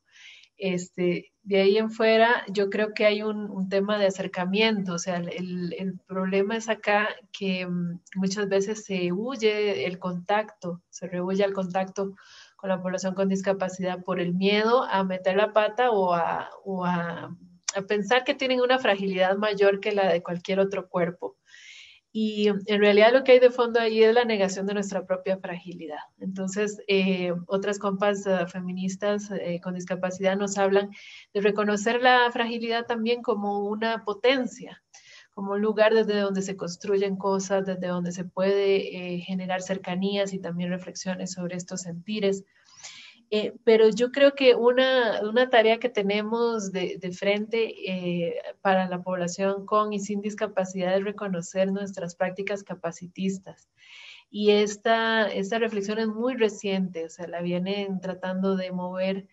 De ahí en fuera, yo creo que hay un tema de acercamiento, o sea, el problema es acá que muchas veces se huye el contacto, se rehuye al contacto con la población con discapacidad por el miedo a meter la pata o a pensar que tienen una fragilidad mayor que la de cualquier otro cuerpo. Y en realidad lo que hay de fondo ahí es la negación de nuestra propia fragilidad. Entonces, otras compas feministas con discapacidad nos hablan de reconocer la fragilidad también como una potencia, como un lugar desde donde se construyen cosas, desde donde se puede generar cercanías y también reflexiones sobre estos sentires. Pero yo creo que una tarea que tenemos de frente para la población con y sin discapacidad es reconocer nuestras prácticas capacitistas. Y esta reflexión es muy reciente, o sea, la vienen tratando de mover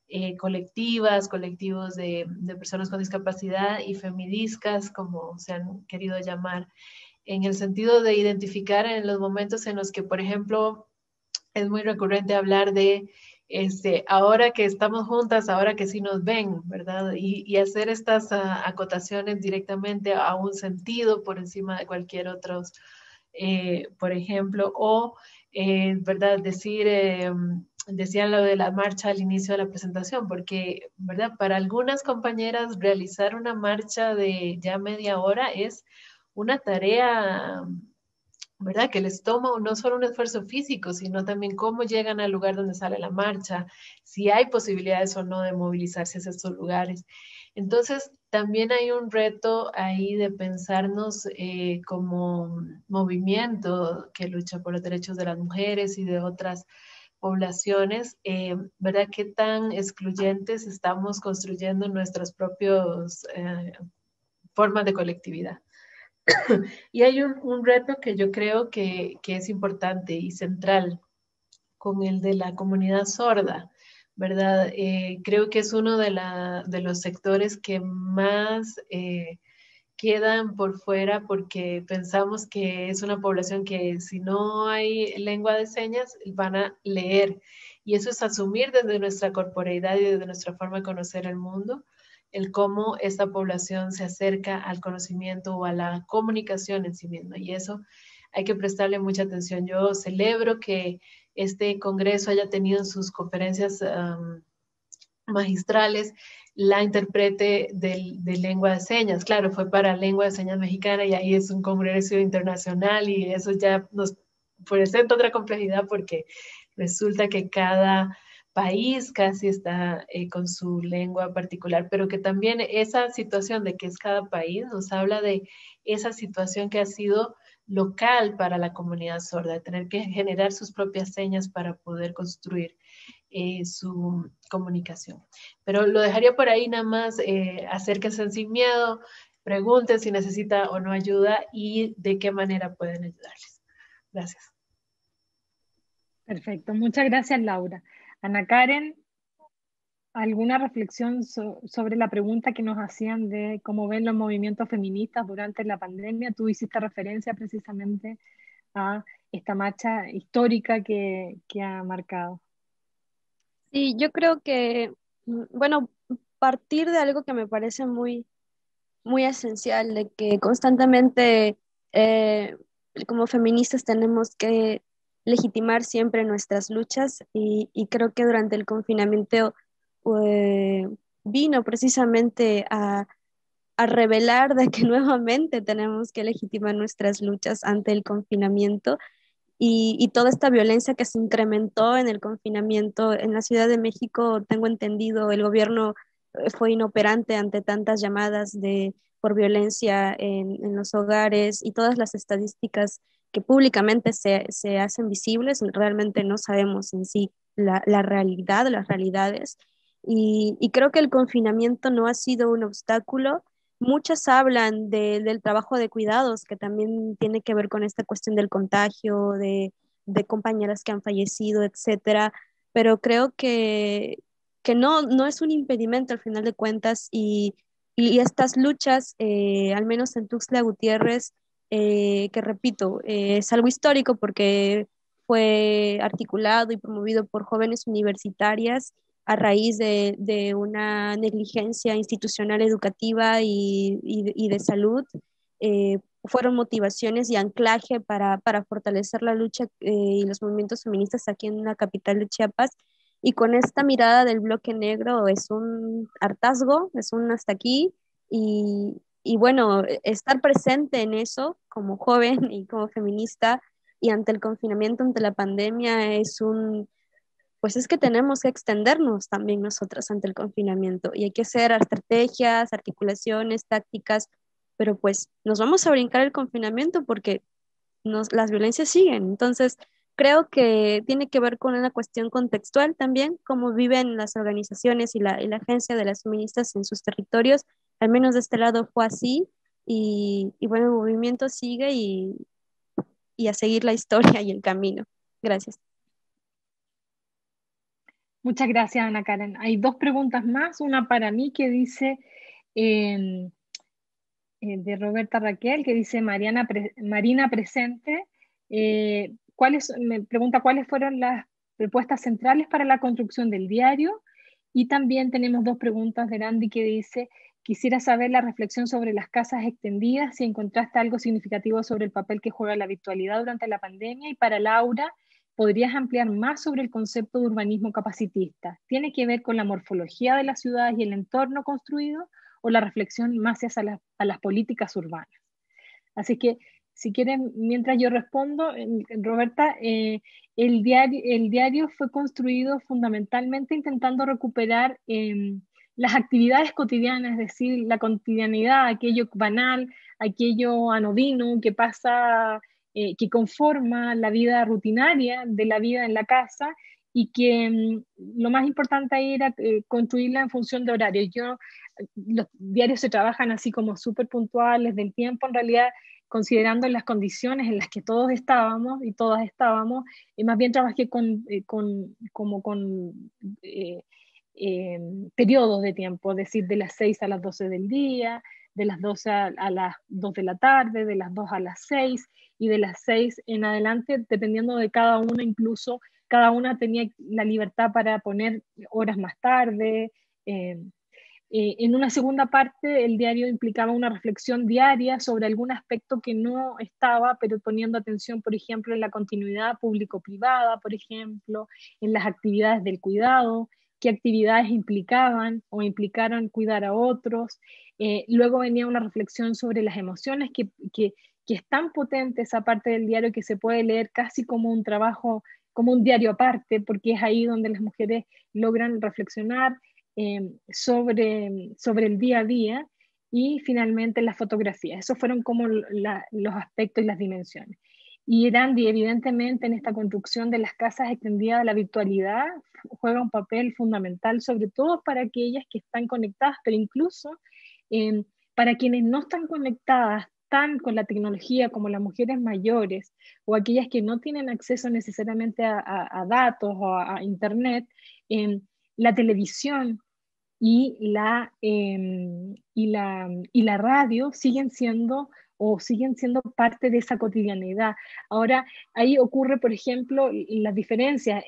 colectivos de personas con discapacidad y femidiscas, como se han querido llamar, en el sentido de identificar en los momentos en los que, por ejemplo, es muy recurrente hablar de ahora que estamos juntas, ahora que sí nos ven, ¿verdad? Y hacer estas acotaciones directamente a un sentido por encima de cualquier otro, por ejemplo, o, ¿verdad? Decían lo de la marcha al inicio de la presentación, porque, ¿verdad? Para algunas compañeras realizar una marcha de ya media hora es una tarea, ¿verdad? Que les toma no solo un esfuerzo físico, sino también cómo llegan al lugar donde sale la marcha, si hay posibilidades o no de movilizarse hacia estos lugares. Entonces, también hay un reto ahí de pensarnos como movimiento que lucha por los derechos de las mujeres y de otras poblaciones, ¿verdad? ¿Qué tan excluyentes estamos construyendo nuestras propias formas de colectividad? Y hay un reto que yo creo que es importante y central con el de la comunidad sorda, ¿verdad? Creo que es uno de los sectores que más quedan por fuera porque pensamos que es una población que si no hay lengua de señas van a leer. Y eso es asumir desde nuestra corporeidad y desde nuestra forma de conocer el mundo, el cómo esta población se acerca al conocimiento o a la comunicación en sí misma. Y eso hay que prestarle mucha atención. Yo celebro que este Congreso haya tenido en sus conferencias magistrales la intérprete de lengua de señas. Claro, fue para lengua de señas mexicana y ahí es un congreso internacional y eso ya nos presenta otra complejidad porque resulta que cada país casi está con su lengua particular, pero que también esa situación de que es cada país nos habla de esa situación que ha sido local para la comunidad sorda, de tener que generar sus propias señas para poder construir su comunicación. Pero lo dejaría por ahí nada más, acérquense sin miedo, pregunten si necesita o no ayuda y de qué manera pueden ayudarles. Gracias.
Perfecto, muchas gracias, Laura. Ana Karen, ¿alguna reflexión sobre la pregunta que nos hacían de cómo ven los movimientos feministas durante la pandemia? Tú hiciste referencia precisamente a esta marcha histórica que ha marcado.
Sí, yo creo que, bueno, partir de algo que me parece muy esencial, de que constantemente eh, como feministas tenemos que legitimar siempre nuestras luchas y creo que durante el confinamiento eh, vino precisamente a revelar de que nuevamente tenemos que legitimar nuestras luchas ante el confinamiento y toda esta violencia que se incrementó en el confinamiento en la Ciudad de México, tengo entendido, el gobierno fue inoperante ante tantas llamadas por violencia en los hogares y todas las estadísticas que públicamente se hacen visibles, realmente no sabemos en sí la realidad, las realidades. Y creo que el confinamiento no ha sido un obstáculo. Muchas hablan del trabajo de cuidados, que también tiene que ver con esta cuestión del contagio, de compañeras que han fallecido, etcétera, pero creo que no es un impedimento al final de cuentas y estas luchas, al menos en Tuxtla Gutiérrez, que repito, es algo histórico porque fue articulado y promovido por jóvenes universitarias a raíz de una negligencia institucional educativa y de salud, fueron motivaciones y anclaje para fortalecer la lucha y los movimientos feministas aquí en la capital de Chiapas. Y con esta mirada del bloque negro es un hartazgo, es un hasta aquí. Y bueno, estar presente en eso como joven y como feminista y ante el confinamiento, ante la pandemia, pues es que tenemos que extendernos también nosotras ante el confinamiento y hay que hacer estrategias, articulaciones, tácticas, pero pues nos vamos a brincar el confinamiento porque las violencias siguen. Entonces, creo que tiene que ver con una cuestión contextual también, cómo viven las organizaciones y la agencia de las feministas en sus territorios. Al menos de este lado fue así y bueno, el movimiento sigue y a seguir la historia y el camino. Gracias.
Muchas gracias, Ana Karen. Hay dos preguntas más, una para mí que dice, de Roberta Raquel, que dice Marina presente. Me pregunta cuáles fueron las propuestas centrales para la construcción del diario. Y también tenemos dos preguntas de Randy que dice, quisiera saber la reflexión sobre las casas extendidas, si encontraste algo significativo sobre el papel que juega la virtualidad durante la pandemia. Y para Laura, ¿podrías ampliar más sobre el concepto de urbanismo capacitista? ¿Tiene que ver con la morfología de las ciudades y el entorno construido o la reflexión más hacia a las políticas urbanas? Así que, si quieren, mientras yo respondo, Roberta, el diario fue construido fundamentalmente intentando recuperar las actividades cotidianas, es decir, la cotidianidad, aquello banal, aquello anodino que pasa, que conforma la vida rutinaria de la vida en la casa, y que lo más importante ahí era construirla en función de horarios. Los diarios se trabajan así como súper puntuales del tiempo, en realidad, considerando las condiciones en las que todos estábamos y todas estábamos, y más bien trabajé como con periodos de tiempo, es decir, de las 6 a las 12 del día, de las 12 a las 2 de la tarde, de las 2 a las 6, y de las 6 en adelante, dependiendo de cada una, incluso cada una tenía la libertad para poner horas más tarde. En una segunda parte, el diario implicaba una reflexión diaria sobre algún aspecto que no estaba, pero poniendo atención, por ejemplo, en la continuidad público-privada, por ejemplo, en las actividades del cuidado, qué actividades implicaban o implicaron cuidar a otros. Luego venía una reflexión sobre las emociones, que es tan potente esa parte del diario que se puede leer casi como un trabajo, como un diario aparte, porque es ahí donde las mujeres logran reflexionar sobre el día a día. Y finalmente las fotografías. Esos fueron como los aspectos y las dimensiones. Y Erandi, evidentemente, en esta construcción de las casas extendidas, la virtualidad juega un papel fundamental, sobre todo para aquellas que están conectadas, pero incluso para quienes no están conectadas tan con la tecnología como las mujeres mayores, o aquellas que no tienen acceso necesariamente a datos o a Internet. La televisión y la radio siguen siendo parte de esa cotidianidad. Ahora, ahí ocurre, por ejemplo, las diferencias.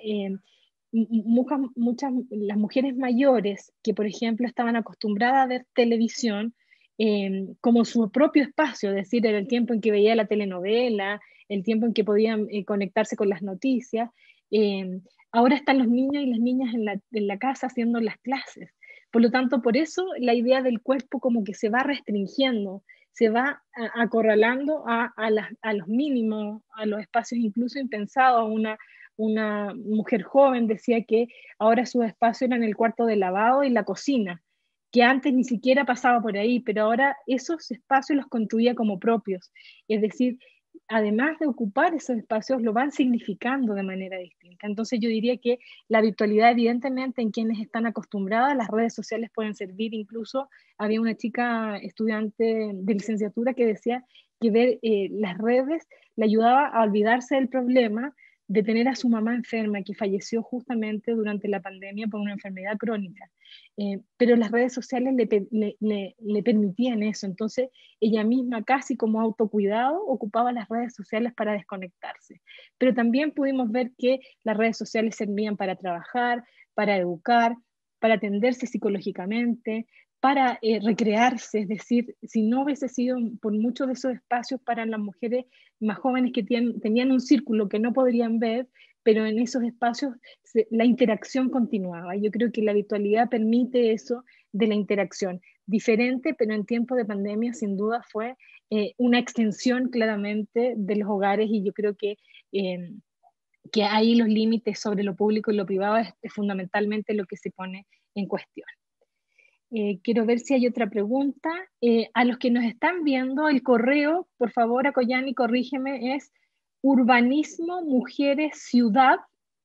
Las mujeres mayores que, por ejemplo, estaban acostumbradas a ver televisión como su propio espacio, es decir, era el tiempo en que veía la telenovela, el tiempo en que podían conectarse con las noticias. eh, Ahora están los niños y las niñas en la casa haciendo las clases. Por lo tanto, por eso la idea del cuerpo como que se va restringiendo, se va acorralando a los mínimos, a los espacios incluso impensados. Una mujer joven decía que ahora su espacio era en el cuarto de lavado y la cocina, que antes ni siquiera pasaba por ahí, pero ahora esos espacios los construía como propios. Es decir, además de ocupar esos espacios, lo van significando de manera distinta. Entonces yo diría que la virtualidad, evidentemente, en quienes están acostumbradas, las redes sociales pueden servir. Incluso había una chica estudiante de licenciatura que decía que ver las redes le ayudaba a olvidarse del problema de tener a su mamá enferma, que falleció justamente durante la pandemia por una enfermedad crónica. Pero las redes sociales le permitían eso. Entonces ella misma, casi como autocuidado, ocupaba las redes sociales para desconectarse. Pero también pudimos ver que las redes sociales servían para trabajar, para educar, para atenderse psicológicamente, para recrearse. Es decir, si no hubiese sido por muchos de esos espacios para las mujeres más jóvenes que tenían un círculo que no podrían ver, pero en esos espacios la interacción continuaba. Yo creo que la virtualidad permite eso de la interacción. Diferente, pero en tiempo de pandemia sin duda fue una extensión claramente de los hogares, y yo creo que ahí los límites sobre lo público y lo privado es fundamentalmente lo que se pone en cuestión. Quiero ver si hay otra pregunta. A los que nos están viendo, el correo, por favor, Acoyani, corrígeme, es urbanismo mujeres ciudad,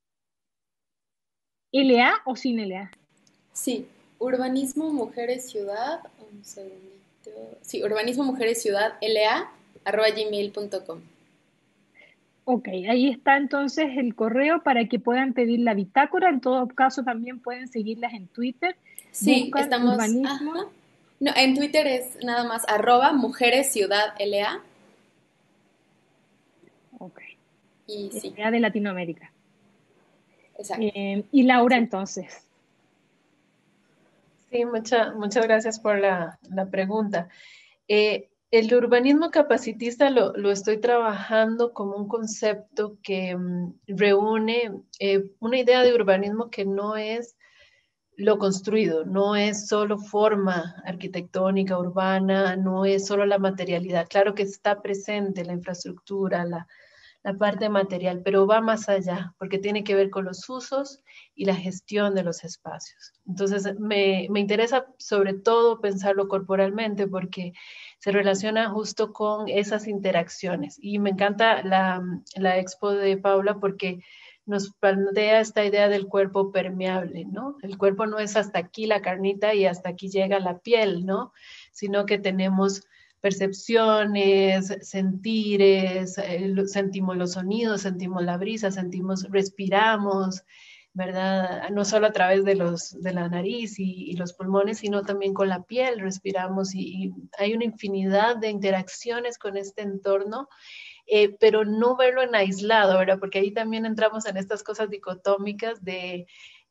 LA o sin LA.
Sí, urbanismo mujeres ciudad, un segundito. Sí, urbanismo mujeres ciudad, LA@gmail.com.
Ok, ahí está entonces el correo para que puedan pedir la bitácora. En todo caso, también pueden seguirlas en Twitter.
Sí,
Buscan
estamos.
urbanismo.
Ajá. No, en Twitter es nada más @mujeres ciudad LA.
Ok,
Y sí,
LA de Latinoamérica.
exacto.
Y Laura, entonces.
Sí, muchas gracias por la pregunta. El urbanismo capacitista lo estoy trabajando como un concepto que reúne una idea de urbanismo que no es lo construido, no es solo forma arquitectónica, urbana, no es solo la materialidad. Claro que está presente la infraestructura, la parte material, pero va más allá, porque tiene que ver con los usos y la gestión de los espacios. Entonces, me interesa sobre todo pensarlo corporalmente, porque se relaciona justo con esas interacciones. Y me encanta la expo de Paula porque nos plantea esta idea del cuerpo permeable, ¿no? El cuerpo no es hasta aquí la carnita y hasta aquí llega la piel, ¿no? Sino que tenemos percepciones, sentires, sentimos los sonidos, sentimos la brisa, sentimos, respiramos, ¿verdad? No solo a través de la nariz y los pulmones, sino también con la piel respiramos y hay una infinidad de interacciones con este entorno, pero no verlo en aislado, ¿verdad? Porque ahí también entramos en estas cosas dicotómicas de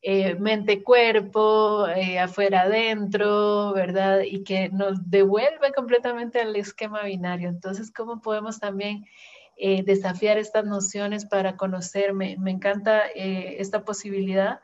mente-cuerpo, afuera-adentro, ¿verdad? Y que nos devuelve completamente al esquema binario. Entonces, ¿cómo podemos también desafiar estas nociones para conocerme? Me encanta esta posibilidad.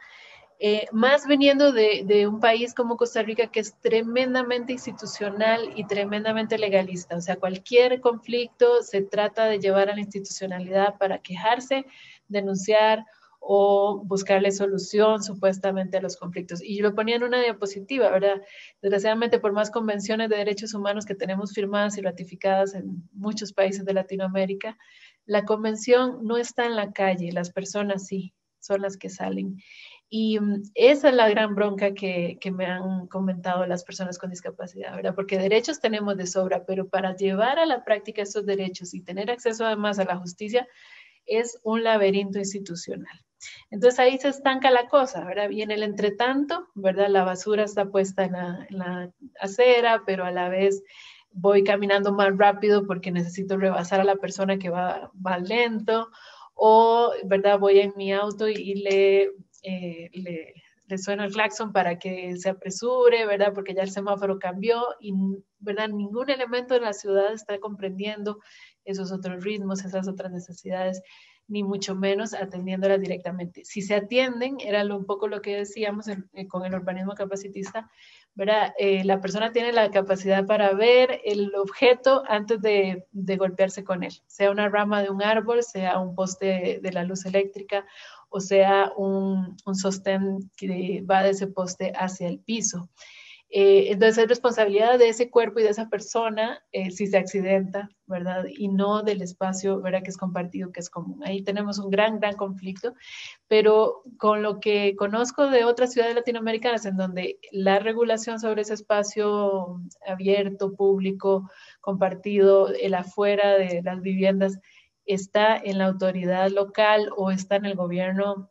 Más viniendo de un país como Costa Rica, que es tremendamente institucional y tremendamente legalista. O sea, cualquier conflicto se trata de llevar a la institucionalidad para quejarse, denunciar o buscarle solución supuestamente a los conflictos. Y lo ponía en una diapositiva, ¿verdad? Desgraciadamente, por más convenciones de derechos humanos que tenemos firmadas y ratificadas en muchos países de Latinoamérica, la convención no está en la calle, las personas sí, son las que salen. Y esa es la gran bronca que me han comentado las personas con discapacidad, ¿verdad? Porque derechos tenemos de sobra, pero para llevar a la práctica esos derechos y tener acceso además a la justicia es un laberinto institucional. Entonces ahí se estanca la cosa, ¿verdad? Y en el entretanto, ¿verdad? La basura está puesta en la acera, pero a la vez voy caminando más rápido porque necesito rebasar a la persona que va lento, o, ¿verdad? Voy en mi auto y le suena el claxon para que se apresure, ¿verdad? Porque ya el semáforo cambió y, ¿verdad? Ningún elemento de la ciudad está comprendiendo esos otros ritmos, esas otras necesidades, ni mucho menos atendiéndolas directamente. Si se atienden, era un poco lo que decíamos con el urbanismo capacitista, ¿verdad? La persona tiene la capacidad para ver el objeto antes de golpearse con él, sea una rama de un árbol, sea un poste de la luz eléctrica, o sea un sostén que va de ese poste hacia el piso. Entonces es responsabilidad de ese cuerpo y de esa persona si se accidenta, ¿verdad? Y no del espacio, ¿verdad? Que es compartido, que es común. Ahí tenemos un gran conflicto, pero con lo que conozco de otras ciudades latinoamericanas en donde la regulación sobre ese espacio abierto, público, compartido, el afuera de las viviendas, está en la autoridad local o está en el gobierno,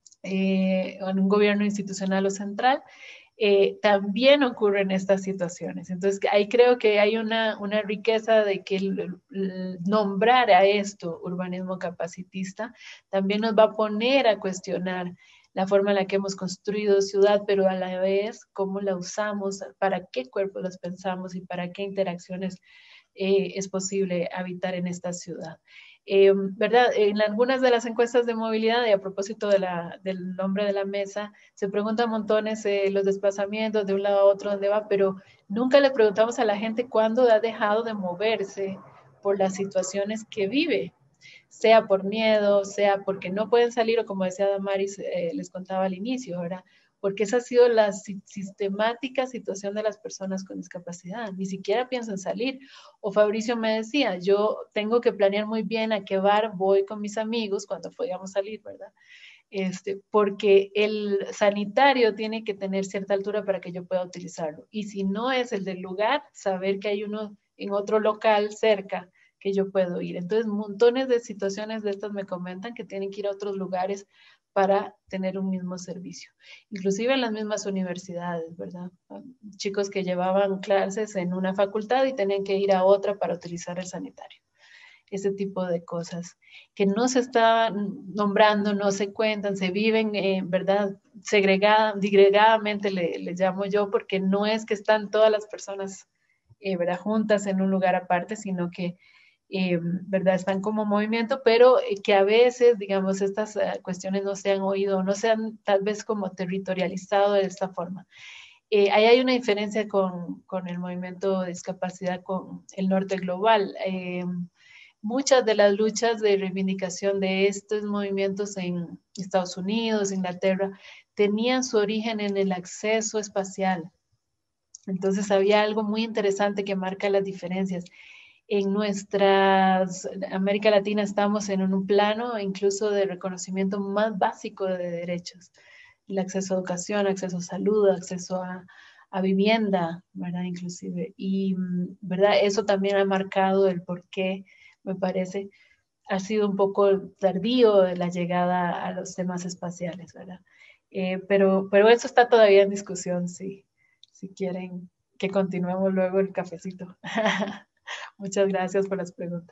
en un gobierno institucional o central, también ocurren estas situaciones. Entonces, ahí creo que hay una riqueza de que nombrar a esto urbanismo capacitista también nos va a poner a cuestionar la forma en la que hemos construido ciudad, pero a la vez cómo la usamos, para qué cuerpos las pensamos y para qué interacciones es posible habitar en esta ciudad. ¿Verdad? En algunas de las encuestas de movilidad, y a propósito del nombre de la mesa, se preguntan montones los desplazamientos de un lado a otro, dónde va, pero nunca le preguntamos a la gente cuándo ha dejado de moverse por las situaciones que vive, sea por miedo, sea porque no pueden salir, o como decía Damaris, les contaba al inicio, ¿verdad? Porque esa ha sido la sistemática situación de las personas con discapacidad. Ni siquiera pienso en salir. O Fabricio me decía, yo tengo que planear muy bien a qué bar voy con mis amigos cuando podíamos salir, ¿verdad? Porque el sanitario tiene que tener cierta altura para que yo pueda utilizarlo. Y si no es el del lugar, saber que hay uno en otro local cerca que yo puedo ir. Entonces, montones de situaciones de estas me comentan que tienen que ir a otros lugares para tener un mismo servicio. Inclusive en las mismas universidades, ¿verdad? Chicos que llevaban clases en una facultad y tenían que ir a otra para utilizar el sanitario. Ese tipo de cosas que no se están nombrando, no se cuentan, se viven, ¿verdad? Digregadamente le llamo yo, porque no es que están todas las personas, ¿verdad? Juntas en un lugar aparte, sino que ¿verdad? Están como movimiento, pero que a veces, digamos, estas cuestiones no se han oído, no se han tal vez como territorializado de esta forma. Ahí hay una diferencia con el movimiento de discapacidad con el norte global. muchas de las luchas de reivindicación de estos movimientos en Estados Unidos, Inglaterra, tenían su origen en el acceso espacial. Entonces había algo muy interesante que marca las diferencias. En nuestra América Latina estamos en un plano incluso de reconocimiento más básico de derechos. El acceso a educación, acceso a salud, acceso a vivienda, ¿verdad? Inclusive. Y, ¿verdad? Eso también ha marcado el por qué, me parece, ha sido un poco tardío la llegada a los temas espaciales, ¿verdad? Pero eso está todavía en discusión, sí, si quieren que continuemos luego el cafecito. Muchas gracias por las preguntas.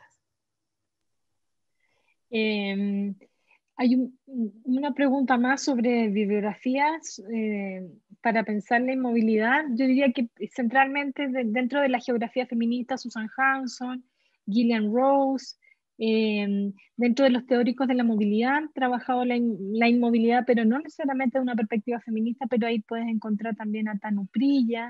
Hay una pregunta más sobre bibliografías para pensar la inmovilidad. Yo diría que centralmente dentro de la geografía feminista, Susan Hanson, Gillian Rose, dentro de los teóricos de la movilidad han trabajado la inmovilidad, pero no necesariamente de una perspectiva feminista, pero ahí puedes encontrar también a Tanu Prilla,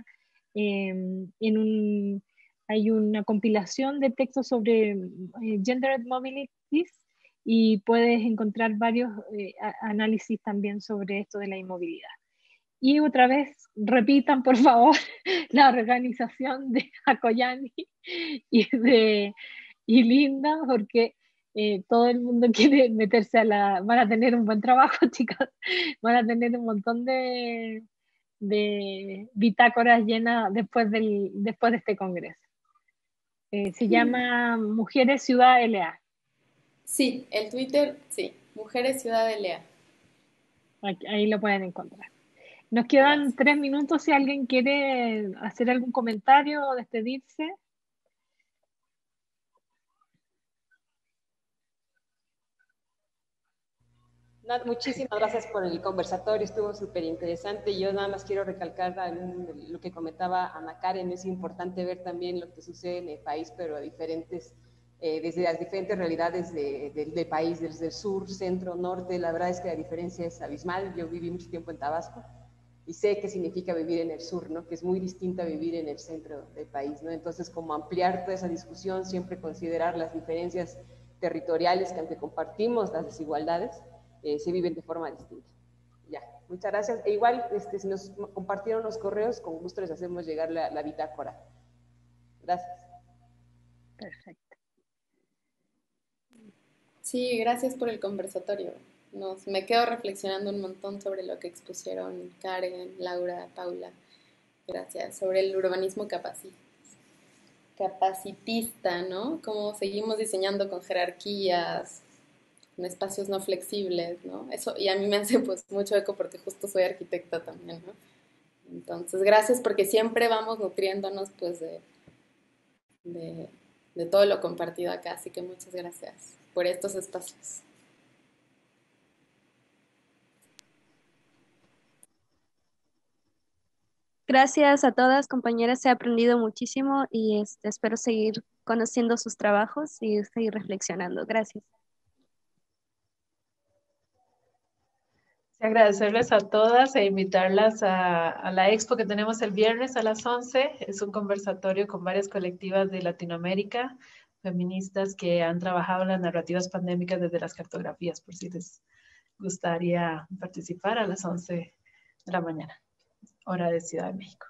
hay una compilación de textos sobre gendered mobilities y puedes encontrar varios análisis también sobre esto de la inmovilidad. Y otra vez, repitan por favor la organización de Akoyani y Linda, porque todo el mundo quiere meterse van a tener un buen trabajo, chicas, van a tener un montón de bitácoras llenas después de este congreso. Se llama Mujeres Ciudad LA.
Sí, el Twitter, sí, Mujeres Ciudad LA.
Ahí lo pueden encontrar. Nos quedan 3 minutos si alguien quiere hacer algún comentario o despedirse.
Muchísimas gracias por el conversatorio, estuvo súper interesante. Yo nada más quiero recalcar lo que comentaba Ana Karen, es importante ver también lo que sucede en el país, pero desde las diferentes realidades del país, desde el sur, centro, norte. La verdad es que la diferencia es abismal. Yo viví mucho tiempo en Tabasco y sé qué significa vivir en el sur, ¿no? Que es muy distinto a vivir en el centro del país, ¿no? Entonces, como ampliar toda esa discusión, siempre considerar las diferencias territoriales que aunque compartimos las desigualdades, se viven de forma distinta. Ya, muchas gracias. E igual, si nos compartieron los correos, con gusto les hacemos llegar la bitácora. Gracias.
Perfecto.
Sí, gracias por el conversatorio. Me quedo reflexionando un montón sobre lo que expusieron Karen, Laura, Paula. Gracias. Sobre el urbanismo capacitista, ¿no? Cómo seguimos diseñando con jerarquías, con espacios no flexibles, ¿no? Eso, y a mí me hace pues mucho eco porque justo soy arquitecta también, ¿no? Entonces, gracias porque siempre vamos nutriéndonos pues de todo lo compartido acá, así que muchas gracias por estos espacios.
Gracias a todas, compañeras, he aprendido muchísimo y espero seguir conociendo sus trabajos y seguir reflexionando. Gracias.
Agradecerles a todas e invitarlas a la expo que tenemos el viernes a las 11. Es un conversatorio con varias colectivas de Latinoamérica, feministas que han trabajado en las narrativas pandémicas desde las cartografías, por si les gustaría participar a las 11 de la mañana, hora de Ciudad de México.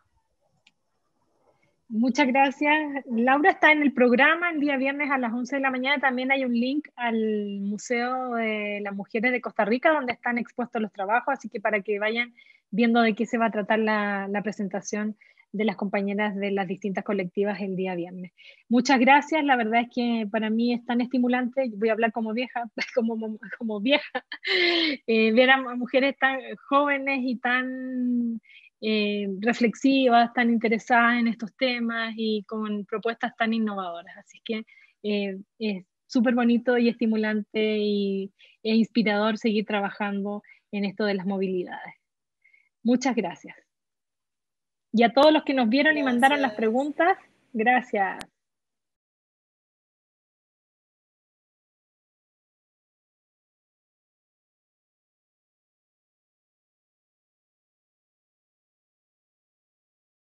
Muchas gracias. Laura está en el programa el día viernes a las 11 de la mañana. También hay un link al Museo de las Mujeres de Costa Rica donde están expuestos los trabajos, así que para que vayan viendo de qué se va a tratar la presentación de las compañeras de las distintas colectivas el día viernes. Muchas gracias. La verdad es que para mí es tan estimulante, voy a hablar como vieja, como vieja, ver a mujeres tan jóvenes y tan reflexivas, tan interesadas en estos temas y con propuestas tan innovadoras. Así que es súper bonito y estimulante e inspirador seguir trabajando en esto de las movilidades. Muchas gracias. Y a todos los que nos vieron y mandaron las preguntas, gracias.